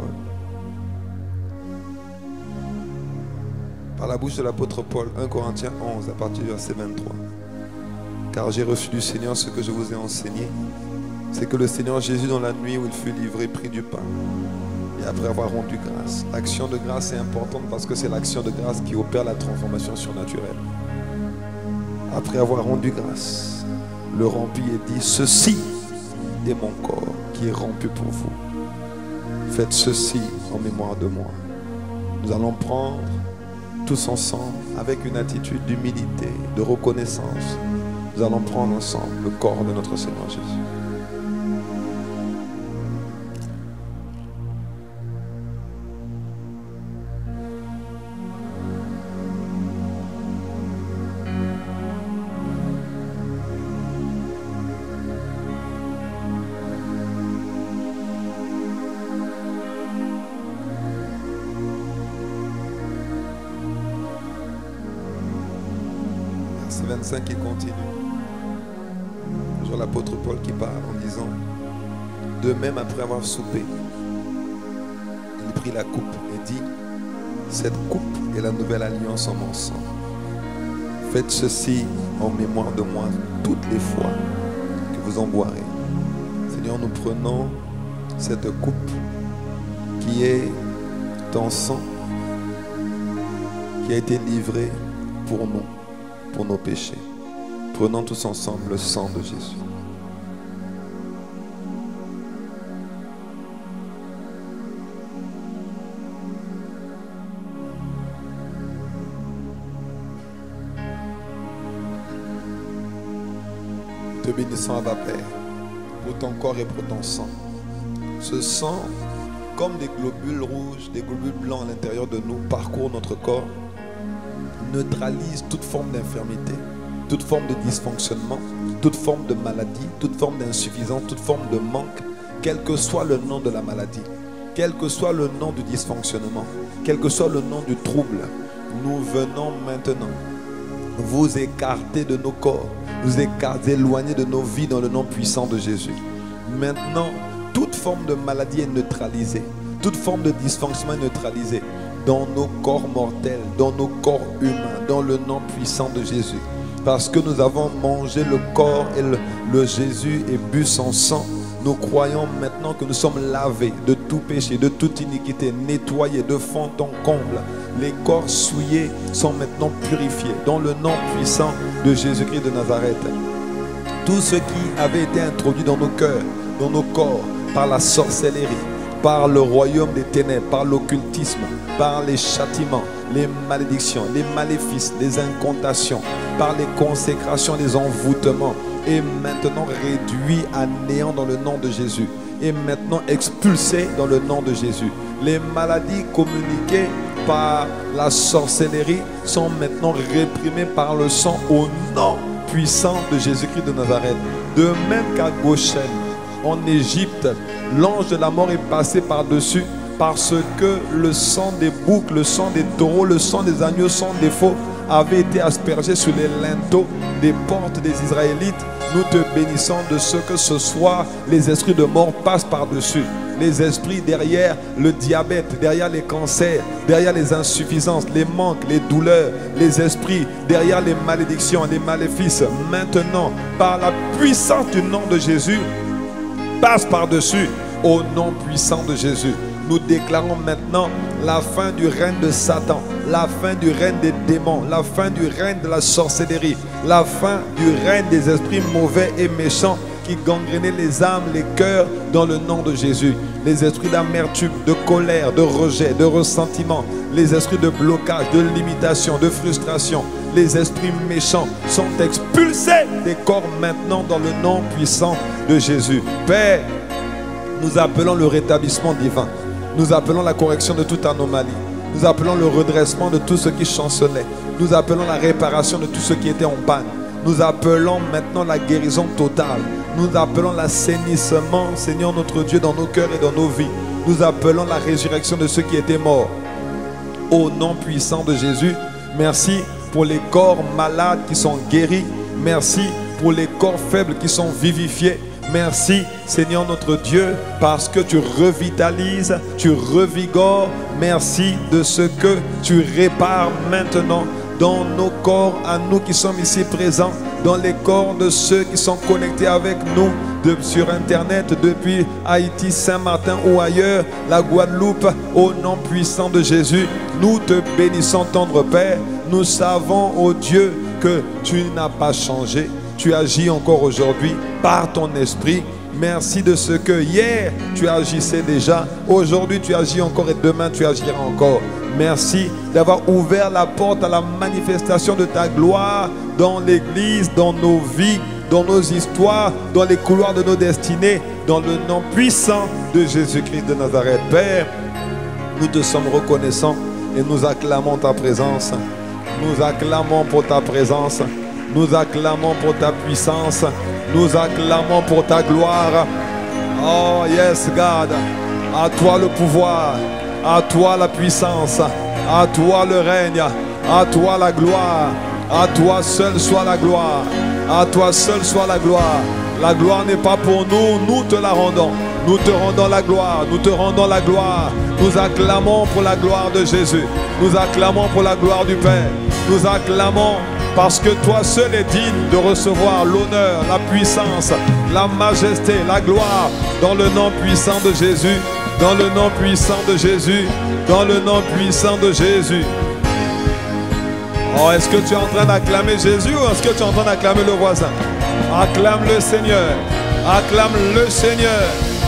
E: par la bouche de l'apôtre Paul, un Corinthiens onze, à partir du verset vingt-trois. Car j'ai reçu du Seigneur ce que je vous ai enseigné, c'est que le Seigneur Jésus, dans la nuit où il fut livré, prit du pain. Et après avoir rendu grâce, l'action de grâce est importante parce que c'est l'action de grâce qui opère la transformation surnaturelle. Après avoir rendu grâce, le rompit et dit, ceci est mon corps qui est rompu pour vous. Faites ceci en mémoire de moi. Nous allons prendre tous ensemble, avec une attitude d'humilité, de reconnaissance, nous allons prendre ensemble le corps de notre Seigneur Jésus. vingt-cinq, il continue. Toujours l'apôtre Paul qui parle en disant, de même après avoir soupé, il prit la coupe et dit, cette coupe est la nouvelle alliance en mon sang. Faites ceci en mémoire de moi toutes les fois que vous en boirez. Seigneur, nous prenons cette coupe qui est ton sang, qui a été livré pour nous, pour nos péchés. Prenons tous ensemble le sang de Jésus. Te bénissons, Abba Père, pour ton corps et pour ton sang. Ce sang, comme des globules rouges, des globules blancs à l'intérieur de nous, parcourt notre corps, neutralise toute forme d'infirmité, toute forme de dysfonctionnement, toute forme de maladie, toute forme d'insuffisance, toute forme de manque, quel que soit le nom de la maladie, quel que soit le nom du dysfonctionnement, quel que soit le nom du trouble. Nous venons maintenant vous écarter de nos corps, vous écarter, éloigner de nos vies dans le nom puissant de Jésus. Maintenant, toute forme de maladie est neutralisée, toute forme de dysfonctionnement est neutralisée dans nos corps mortels, dans nos corps humains, dans le nom puissant de Jésus. Parce que nous avons mangé le corps et le, le Jésus et bu son sang, nous croyons maintenant que nous sommes lavés de tout péché, de toute iniquité, nettoyés de fond en comble. Les corps souillés sont maintenant purifiés dans le nom puissant de Jésus-Christ de Nazareth. Tout ce qui avait été introduit dans nos cœurs, dans nos corps, par la sorcellerie, par le royaume des ténèbres, par l'occultisme, par les châtiments, les malédictions, les maléfices, les incantations, par les consécrations, les envoûtements, est maintenant réduit à néant dans le nom de Jésus, et maintenant expulsé dans le nom de Jésus. Les maladies communiquées par la sorcellerie sont maintenant réprimées par le sang au nom puissant de Jésus-Christ de Nazareth. De même qu'à Goshen, en Égypte, l'ange de la mort est passé par-dessus parce que le sang des boucs, le sang des taureaux, le sang des agneaux, le sang des faux avait été aspergé sur les linteaux des portes des Israélites. Nous te bénissons de ce que ce soir, les esprits de mort passent par-dessus. Les esprits derrière le diabète, derrière les cancers, derrière les insuffisances, les manques, les douleurs, les esprits derrière les malédictions, les maléfices. Maintenant, par la puissance du nom de Jésus, passe par-dessus au nom puissant de Jésus. Nous déclarons maintenant la fin du règne de Satan, la fin du règne des démons, la fin du règne de la sorcellerie, la fin du règne des esprits mauvais et méchants qui gangrénaient les âmes, les cœurs dans le nom de Jésus. Les esprits d'amertume, de colère, de rejet, de ressentiment, les esprits de blocage, de limitation, de frustration, les esprits méchants sont expulsés des corps maintenant dans le nom puissant de Jésus. Père, nous appelons le rétablissement divin.
D: Nous appelons la correction de toute anomalie. Nous appelons le redressement de tout ce qui chancelait. Nous appelons la réparation de tout ce qui était en panne. Nous appelons maintenant la guérison totale. Nous appelons l'assainissement, Seigneur notre Dieu, dans nos cœurs et dans nos vies. Nous appelons la résurrection de ceux qui étaient morts. Au nom puissant de Jésus, merci pour les corps malades qui sont guéris. Merci pour les corps faibles qui sont vivifiés. Merci Seigneur notre Dieu parce que tu revitalises, tu revigores. Merci de ce que tu répares maintenant dans nos corps à nous qui sommes ici présents, dans les corps de ceux qui sont connectés avec nous de, sur Internet depuis Haïti, Saint-Martin ou ailleurs, la Guadeloupe. Au nom puissant de Jésus, nous te bénissons tendre Père. Nous savons, ô Dieu, que tu n'as pas changé. Tu agis encore aujourd'hui par ton esprit. Merci de ce que hier tu agissais déjà. Aujourd'hui tu agis encore et demain tu agiras encore. Merci d'avoir ouvert la porte à la manifestation de ta gloire dans l'église, dans nos vies, dans nos histoires, dans les couloirs de nos destinées, dans le nom puissant de Jésus-Christ de Nazareth. Père, nous te sommes reconnaissants et nous acclamons ta présence. Nous acclamons pour ta présence. Nous acclamons pour ta puissance. Nous acclamons pour ta gloire. Oh yes God. À toi le pouvoir. À toi la puissance. À toi le règne. À toi la gloire. À toi seul soit la gloire. À toi seul soit la gloire. La gloire n'est pas pour nous. Nous te la rendons. Nous te rendons la gloire. Nous te rendons la gloire. Nous acclamons pour la gloire de Jésus. Nous acclamons pour la gloire du Père. Nous acclamons parce que toi seul es digne de recevoir l'honneur, la puissance, la majesté, la gloire dans le nom puissant de Jésus, dans le nom puissant de Jésus, dans le nom puissant de Jésus. Oh, est-ce que tu es en train d'acclamer Jésus ou est-ce que tu es en train d'acclamer le voisin? Acclame le Seigneur, acclame le Seigneur.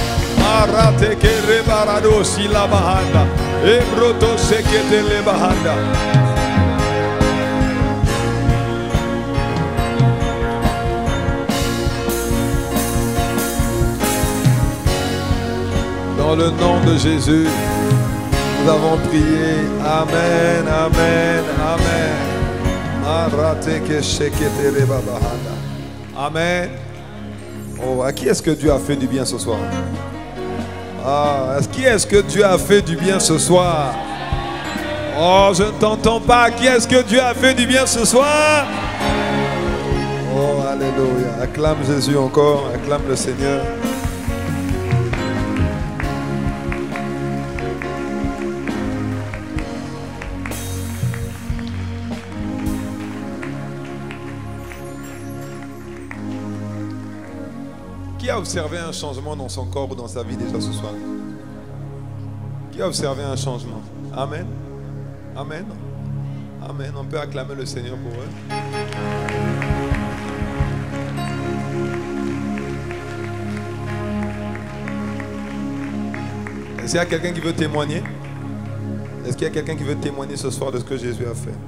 D: Arate que rebarado si la bahanda, ebroto sekete le bahanda. Dans le nom de Jésus, nous avons prié. Amen, amen, amen. Amen. Oh, à qui est-ce que Dieu a fait du bien ce soir? Ah, à qui est-ce que Dieu a fait du bien ce soir? Oh, je ne t'entends pas. À qui est-ce que Dieu a fait du bien ce soir? Oh, alléluia. Acclame Jésus encore. Acclame le Seigneur. Qui a observé un changement dans son corps ou dans sa vie déjà ce soir? Qui a observé un changement? Amen. Amen. Amen. On peut acclamer le Seigneur pour eux. Est-ce qu'il y a quelqu'un qui veut témoigner? Est-ce qu'il y a quelqu'un qui veut témoigner ce soir de ce que Jésus a fait?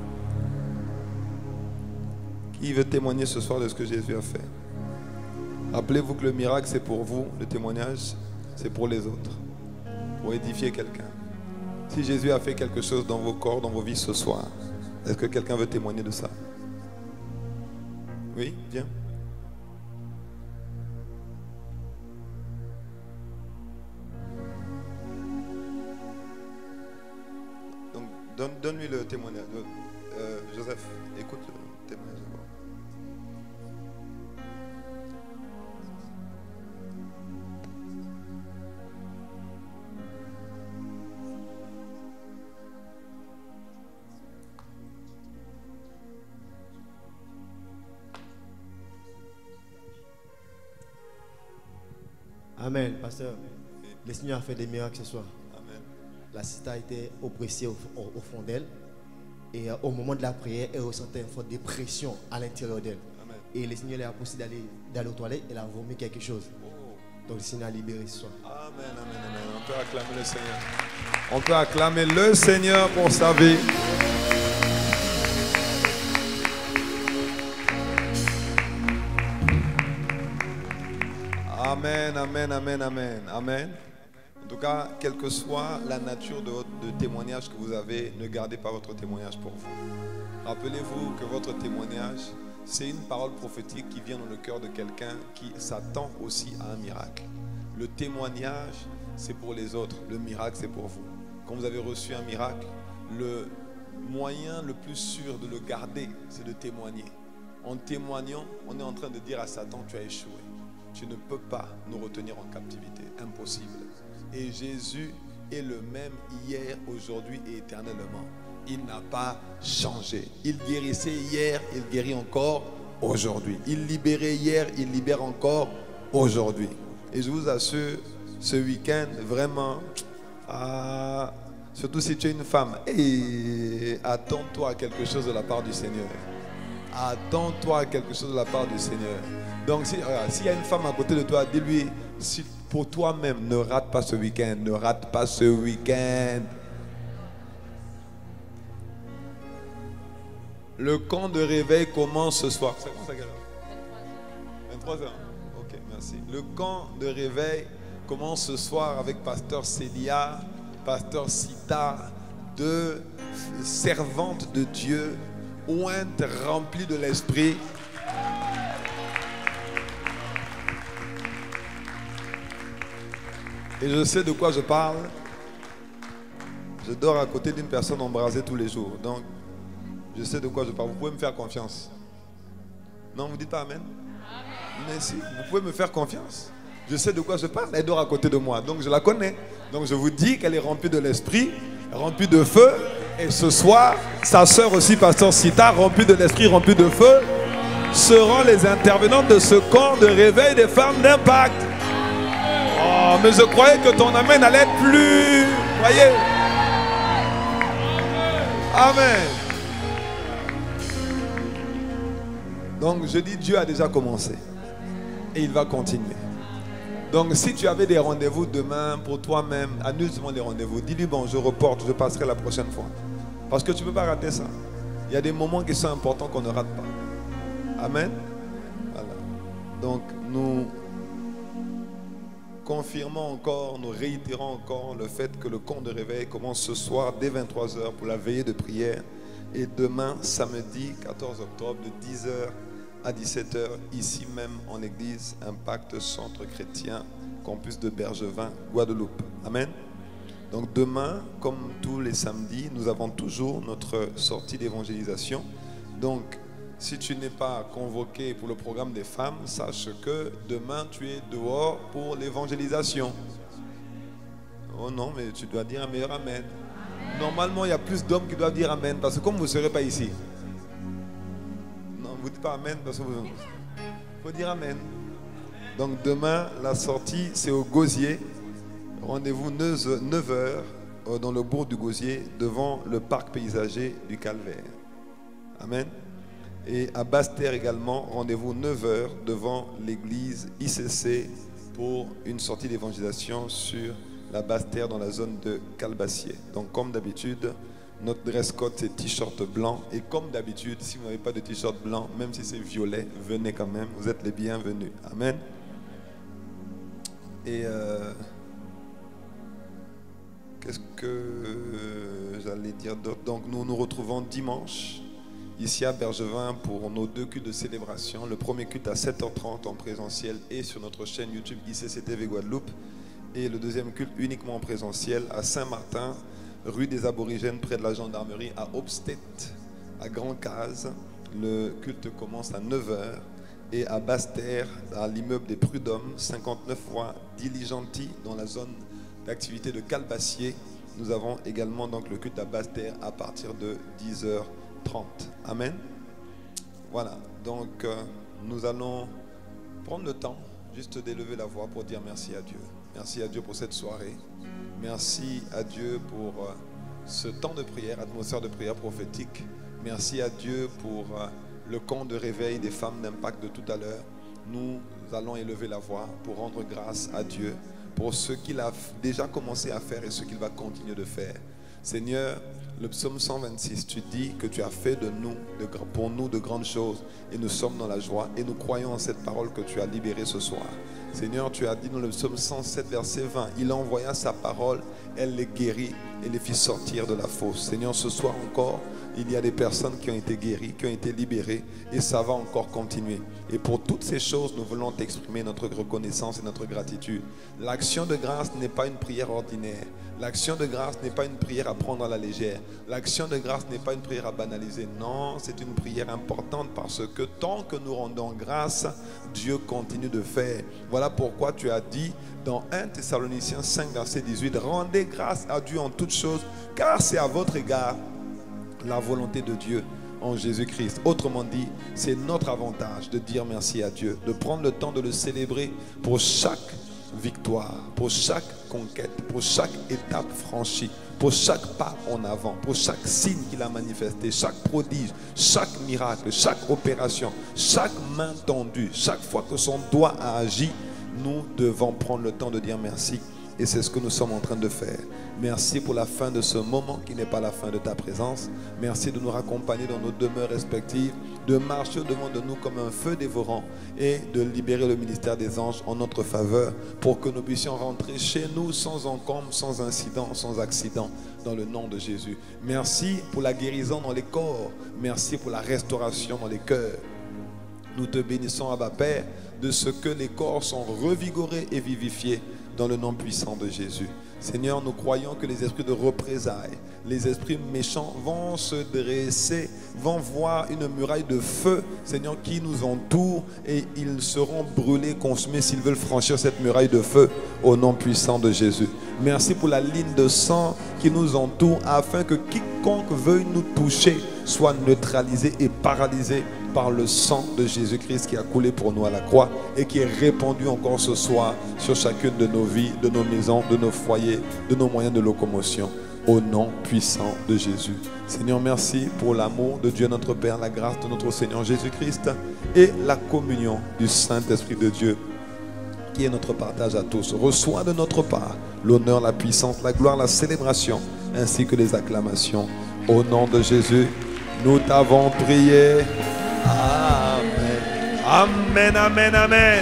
D: Qui veut témoigner ce soir de ce que Jésus a fait? Rappelez-vous que le miracle, c'est pour vous. Le témoignage, c'est pour les autres. Pour édifier quelqu'un. Si Jésus a fait quelque chose dans vos corps, dans vos vies ce soir, est-ce que quelqu'un veut témoigner de ça? Oui, viens. Donc, donne, donne-lui le témoignage. Euh, Joseph, écoute le témoignage.
F: Amen, pasteur. Le Seigneur a fait des miracles ce soir.
D: Amen.
F: La cité a été oppressée au, au, au fond d'elle. Et euh, au moment de la prière, elle ressentait une forte dépression à l'intérieur d'elle. Et le Seigneur lui a poussé d'aller d'aller aux toilettes. Elle a vomi quelque chose.
D: Oh.
F: Donc le Seigneur a libéré ce soir.
D: Amen, amen, amen. On peut acclamer le Seigneur. On peut acclamer le Seigneur pour sa vie. Amen, amen, amen, amen, amen.
E: En tout cas, quelle que soit la nature de, de témoignage que vous avez, ne gardez pas votre témoignage pour vous. Rappelez-vous que votre témoignage, c'est une parole prophétique qui vient dans le cœur de quelqu'un qui s'attend aussi à un miracle. Le témoignage, c'est pour les autres. Le miracle, c'est pour vous. Quand vous avez reçu un miracle, le moyen le plus sûr de le garder, c'est de témoigner. En témoignant, on est en train de dire à Satan, tu as échoué. Tu ne peux pas nous retenir en captivité. Impossible. Et Jésus est le même hier, aujourd'hui et éternellement. Il n'a pas changé. Il guérissait hier, il guérit encore aujourd'hui. Il libérait hier, il libère encore aujourd'hui. Et je vous assure, ce week-end, vraiment, ah, surtout si tu es une femme, et attends-toi à quelque chose de la part du Seigneur. Attends-toi à quelque chose de la part du Seigneur. Donc, s'il si y a une femme à côté de toi, dis-lui, si, pour toi-même, ne rate pas ce week-end. Ne rate pas ce week-end. Le camp de réveil commence ce soir. C'est quoi ça, quelle heure? vingt-trois heures. Ok, merci. Le camp de réveil commence ce soir avec Pasteur Célia, Pasteur Sita, deux servantes de Dieu, ointes, remplies de l'esprit. Et je sais de quoi je parle. Je dors à côté d'une personne embrasée tous les jours. Donc, je sais de quoi je parle. Vous pouvez me faire confiance. Non, vous dites pas Amen? Mais si, vous pouvez me faire confiance. Je sais de quoi je parle. Elle dort à côté de moi. Donc, je la connais. Donc, je vous dis qu'elle est remplie de l'esprit, remplie de feu. Et ce soir, sa sœur aussi, Pasteur Sita, remplie de l'esprit, remplie de feu, seront les intervenantes de ce camp de réveil des femmes d'impact. Oh, mais je croyais que ton amen allait être plus. Voyez. Amen. Donc je dis, Dieu a déjà commencé. Et il va continuer. Donc si tu avais des rendez-vous demain pour toi-même, annule seulement les rendez-vous. Dis-lui, bon, je reporte, je passerai la prochaine fois. Parce que tu ne peux pas rater ça. Il y a des moments qui sont importants qu'on ne rate pas. Amen. Voilà. Donc nous confirmons encore, nous réitérons encore le fait que le camp de réveil commence ce soir dès vingt-trois heures pour la veillée de prière. Et demain, samedi quatorze octobre, de dix heures à dix-sept heures, ici même en église Impact Centre Chrétien, campus de Bergevin, Guadeloupe. Amen. Donc demain, comme tous les samedis, nous avons toujours notre sortie d'évangélisation. Donc, si tu n'es pas convoqué pour le programme des femmes, sache que demain, tu es dehors pour l'évangélisation. Oh non, mais tu dois dire un meilleur Amen. Normalement, il y a plus d'hommes qui doivent dire Amen, parce que comme vous ne serez pas ici. Non, vous ne dites pas Amen, parce que vous... Il faut dire Amen. Donc demain, la sortie, c'est au Gosier. Rendez-vous neuf heures dans le bourg du Gosier, devant le parc paysager du Calvaire. Amen. Et à Basse-Terre également, rendez-vous neuf heures devant l'église I C C pour une sortie d'évangélisation sur la Basse-Terre dans la zone de Calbassier. Donc comme d'habitude, notre dress code c'est t-shirt blanc. Et comme d'habitude, si vous n'avez pas de t-shirt blanc, même si c'est violet, venez quand même, vous êtes les bienvenus. Amen. Et euh, qu'est-ce que euh, j'allais dire d'autre? Donc nous nous retrouvons dimanche ici à Bergevin pour nos deux cultes de célébration. Le premier culte à sept heures trente en présentiel et sur notre chaîne YouTube I C C T V Guadeloupe. Et le deuxième culte uniquement en présentiel à Saint-Martin, rue des Aborigènes, près de la gendarmerie, à Obstet, à Grand-Case. Le culte commence à neuf heures. Et à Basse-Terre, à l'immeuble des Prud'hommes, cinquante-neuf voies Diligenti, dans la zone d'activité de Calbassier. Nous avons également donc le culte à Basse-Terre à partir de dix heures trente. Amen. Voilà, donc euh, nous allons prendre le temps juste d'élever la voix pour dire merci à Dieu. Merci à Dieu pour cette soirée. Merci à Dieu pour euh, ce temps de prière, atmosphère de prière prophétique. Merci à Dieu pour euh, le camp de réveil des femmes d'impact de tout à l'heure. Nous allons élever la voix pour rendre grâce à Dieu pour ce qu'il a déjà commencé à faire et ce qu'il va continuer de faire. Seigneur, le psaume cent vingt-six, tu dis que tu as fait de nous, de, pour nous de grandes choses et nous sommes dans la joie et nous croyons en cette parole que tu as libérée ce soir. Seigneur, tu as dit dans le psaume cent sept, verset vingt, il envoya sa parole, elle les guérit et les fit sortir de la fosse. Seigneur, ce soir encore, il y a des personnes qui ont été guéries, qui ont été libérées, et ça va encore continuer. Et pour toutes ces choses, nous voulons t'exprimer notre reconnaissance et notre gratitude. L'action de grâce n'est pas une prière ordinaire. L'action de grâce n'est pas une prière à prendre à la légère. L'action de grâce n'est pas une prière à banaliser. Non, c'est une prière importante parce que tant que nous rendons grâce, Dieu continue de faire. Voilà pourquoi tu as dit dans un Thessaloniciens cinq, verset dix-huit, rendez grâce à Dieu en toutes choses, car c'est à votre égard la volonté de Dieu en Jésus-Christ. Autrement dit, c'est notre avantage de dire merci à Dieu, de prendre le temps de le célébrer pour chaque victoire, pour chaque conquête, pour chaque étape franchie, pour chaque pas en avant, pour chaque signe qu'il a manifesté, chaque prodige, chaque miracle, chaque opération, chaque main tendue, chaque fois que son doigt a agi, nous devons prendre le temps de dire merci. Et c'est ce que nous sommes en train de faire. Merci pour la fin de ce moment qui n'est pas la fin de ta présence. Merci de nous raccompagner dans nos demeures respectives, de marcher devant de nous comme un feu dévorant et de libérer le ministère des anges en notre faveur pour que nous puissions rentrer chez nous sans encombre, sans incident, sans accident, dans le nom de Jésus. Merci pour la guérison dans les corps. Merci pour la restauration dans les cœurs. Nous te bénissons, Abba Père, de ce que les corps sont revigorés et vivifiés dans le nom puissant de Jésus. Seigneur, nous croyons que les esprits de représailles, les esprits méchants vont se dresser, vont voir une muraille de feu, Seigneur, qui nous entoure et ils seront brûlés, consumés s'ils veulent franchir cette muraille de feu au nom puissant de Jésus. Merci pour la ligne de sang qui nous entoure afin que quiconque veuille nous toucher soit neutralisé et paralysé par le sang de Jésus-Christ qui a coulé pour nous à la croix et qui est répandu encore ce soir sur chacune de nos vies, de nos maisons, de nos foyers, de nos moyens de locomotion, au nom puissant de Jésus. Seigneur, merci pour l'amour de Dieu notre Père, la grâce de notre Seigneur Jésus-Christ et la communion du Saint-Esprit de Dieu qui est notre partage à tous. Reçois de notre part l'honneur, la puissance, la gloire, la célébration ainsi que les acclamations. Au nom de Jésus, nous t'avons prié. Amen. Amen, amen, amen.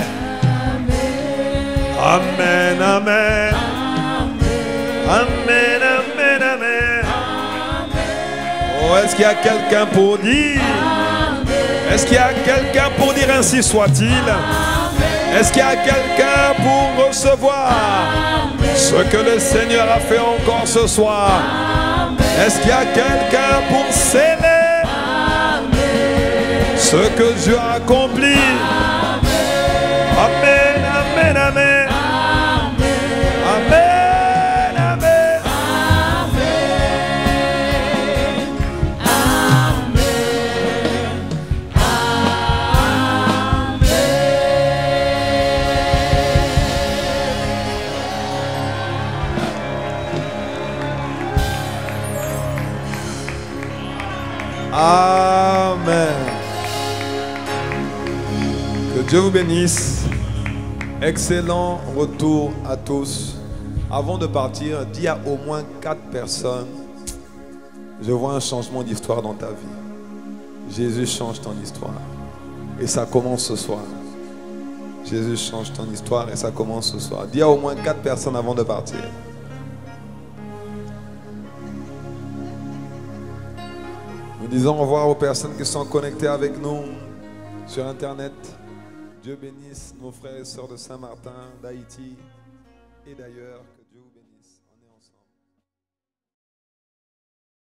E: Amen, amen. Amen, amen, amen. Oh, est-ce qu'il y a quelqu'un pour dire? Est-ce qu'il y a quelqu'un pour dire ainsi soit-il? Est-ce qu'il y a quelqu'un pour recevoir ce que le Seigneur a fait encore ce soir? Est-ce qu'il y a quelqu'un pour sceller ce que Dieu a accompli? Amen, amen, amen. Amen, amen. Amen. Que Dieu vous bénisse. Excellent retour à tous. Avant de partir, dis à au moins quatre personnes, je vois un changement d'histoire dans ta vie. Jésus change ton histoire. Et ça commence ce soir. Jésus change ton histoire et ça commence ce soir. Dis à au moins quatre personnes avant de partir. Nous disons au revoir aux personnes qui sont connectées avec nous sur Internet. Dieu bénisse nos frères et sœurs de Saint-Martin, d'Haïti et d'ailleurs.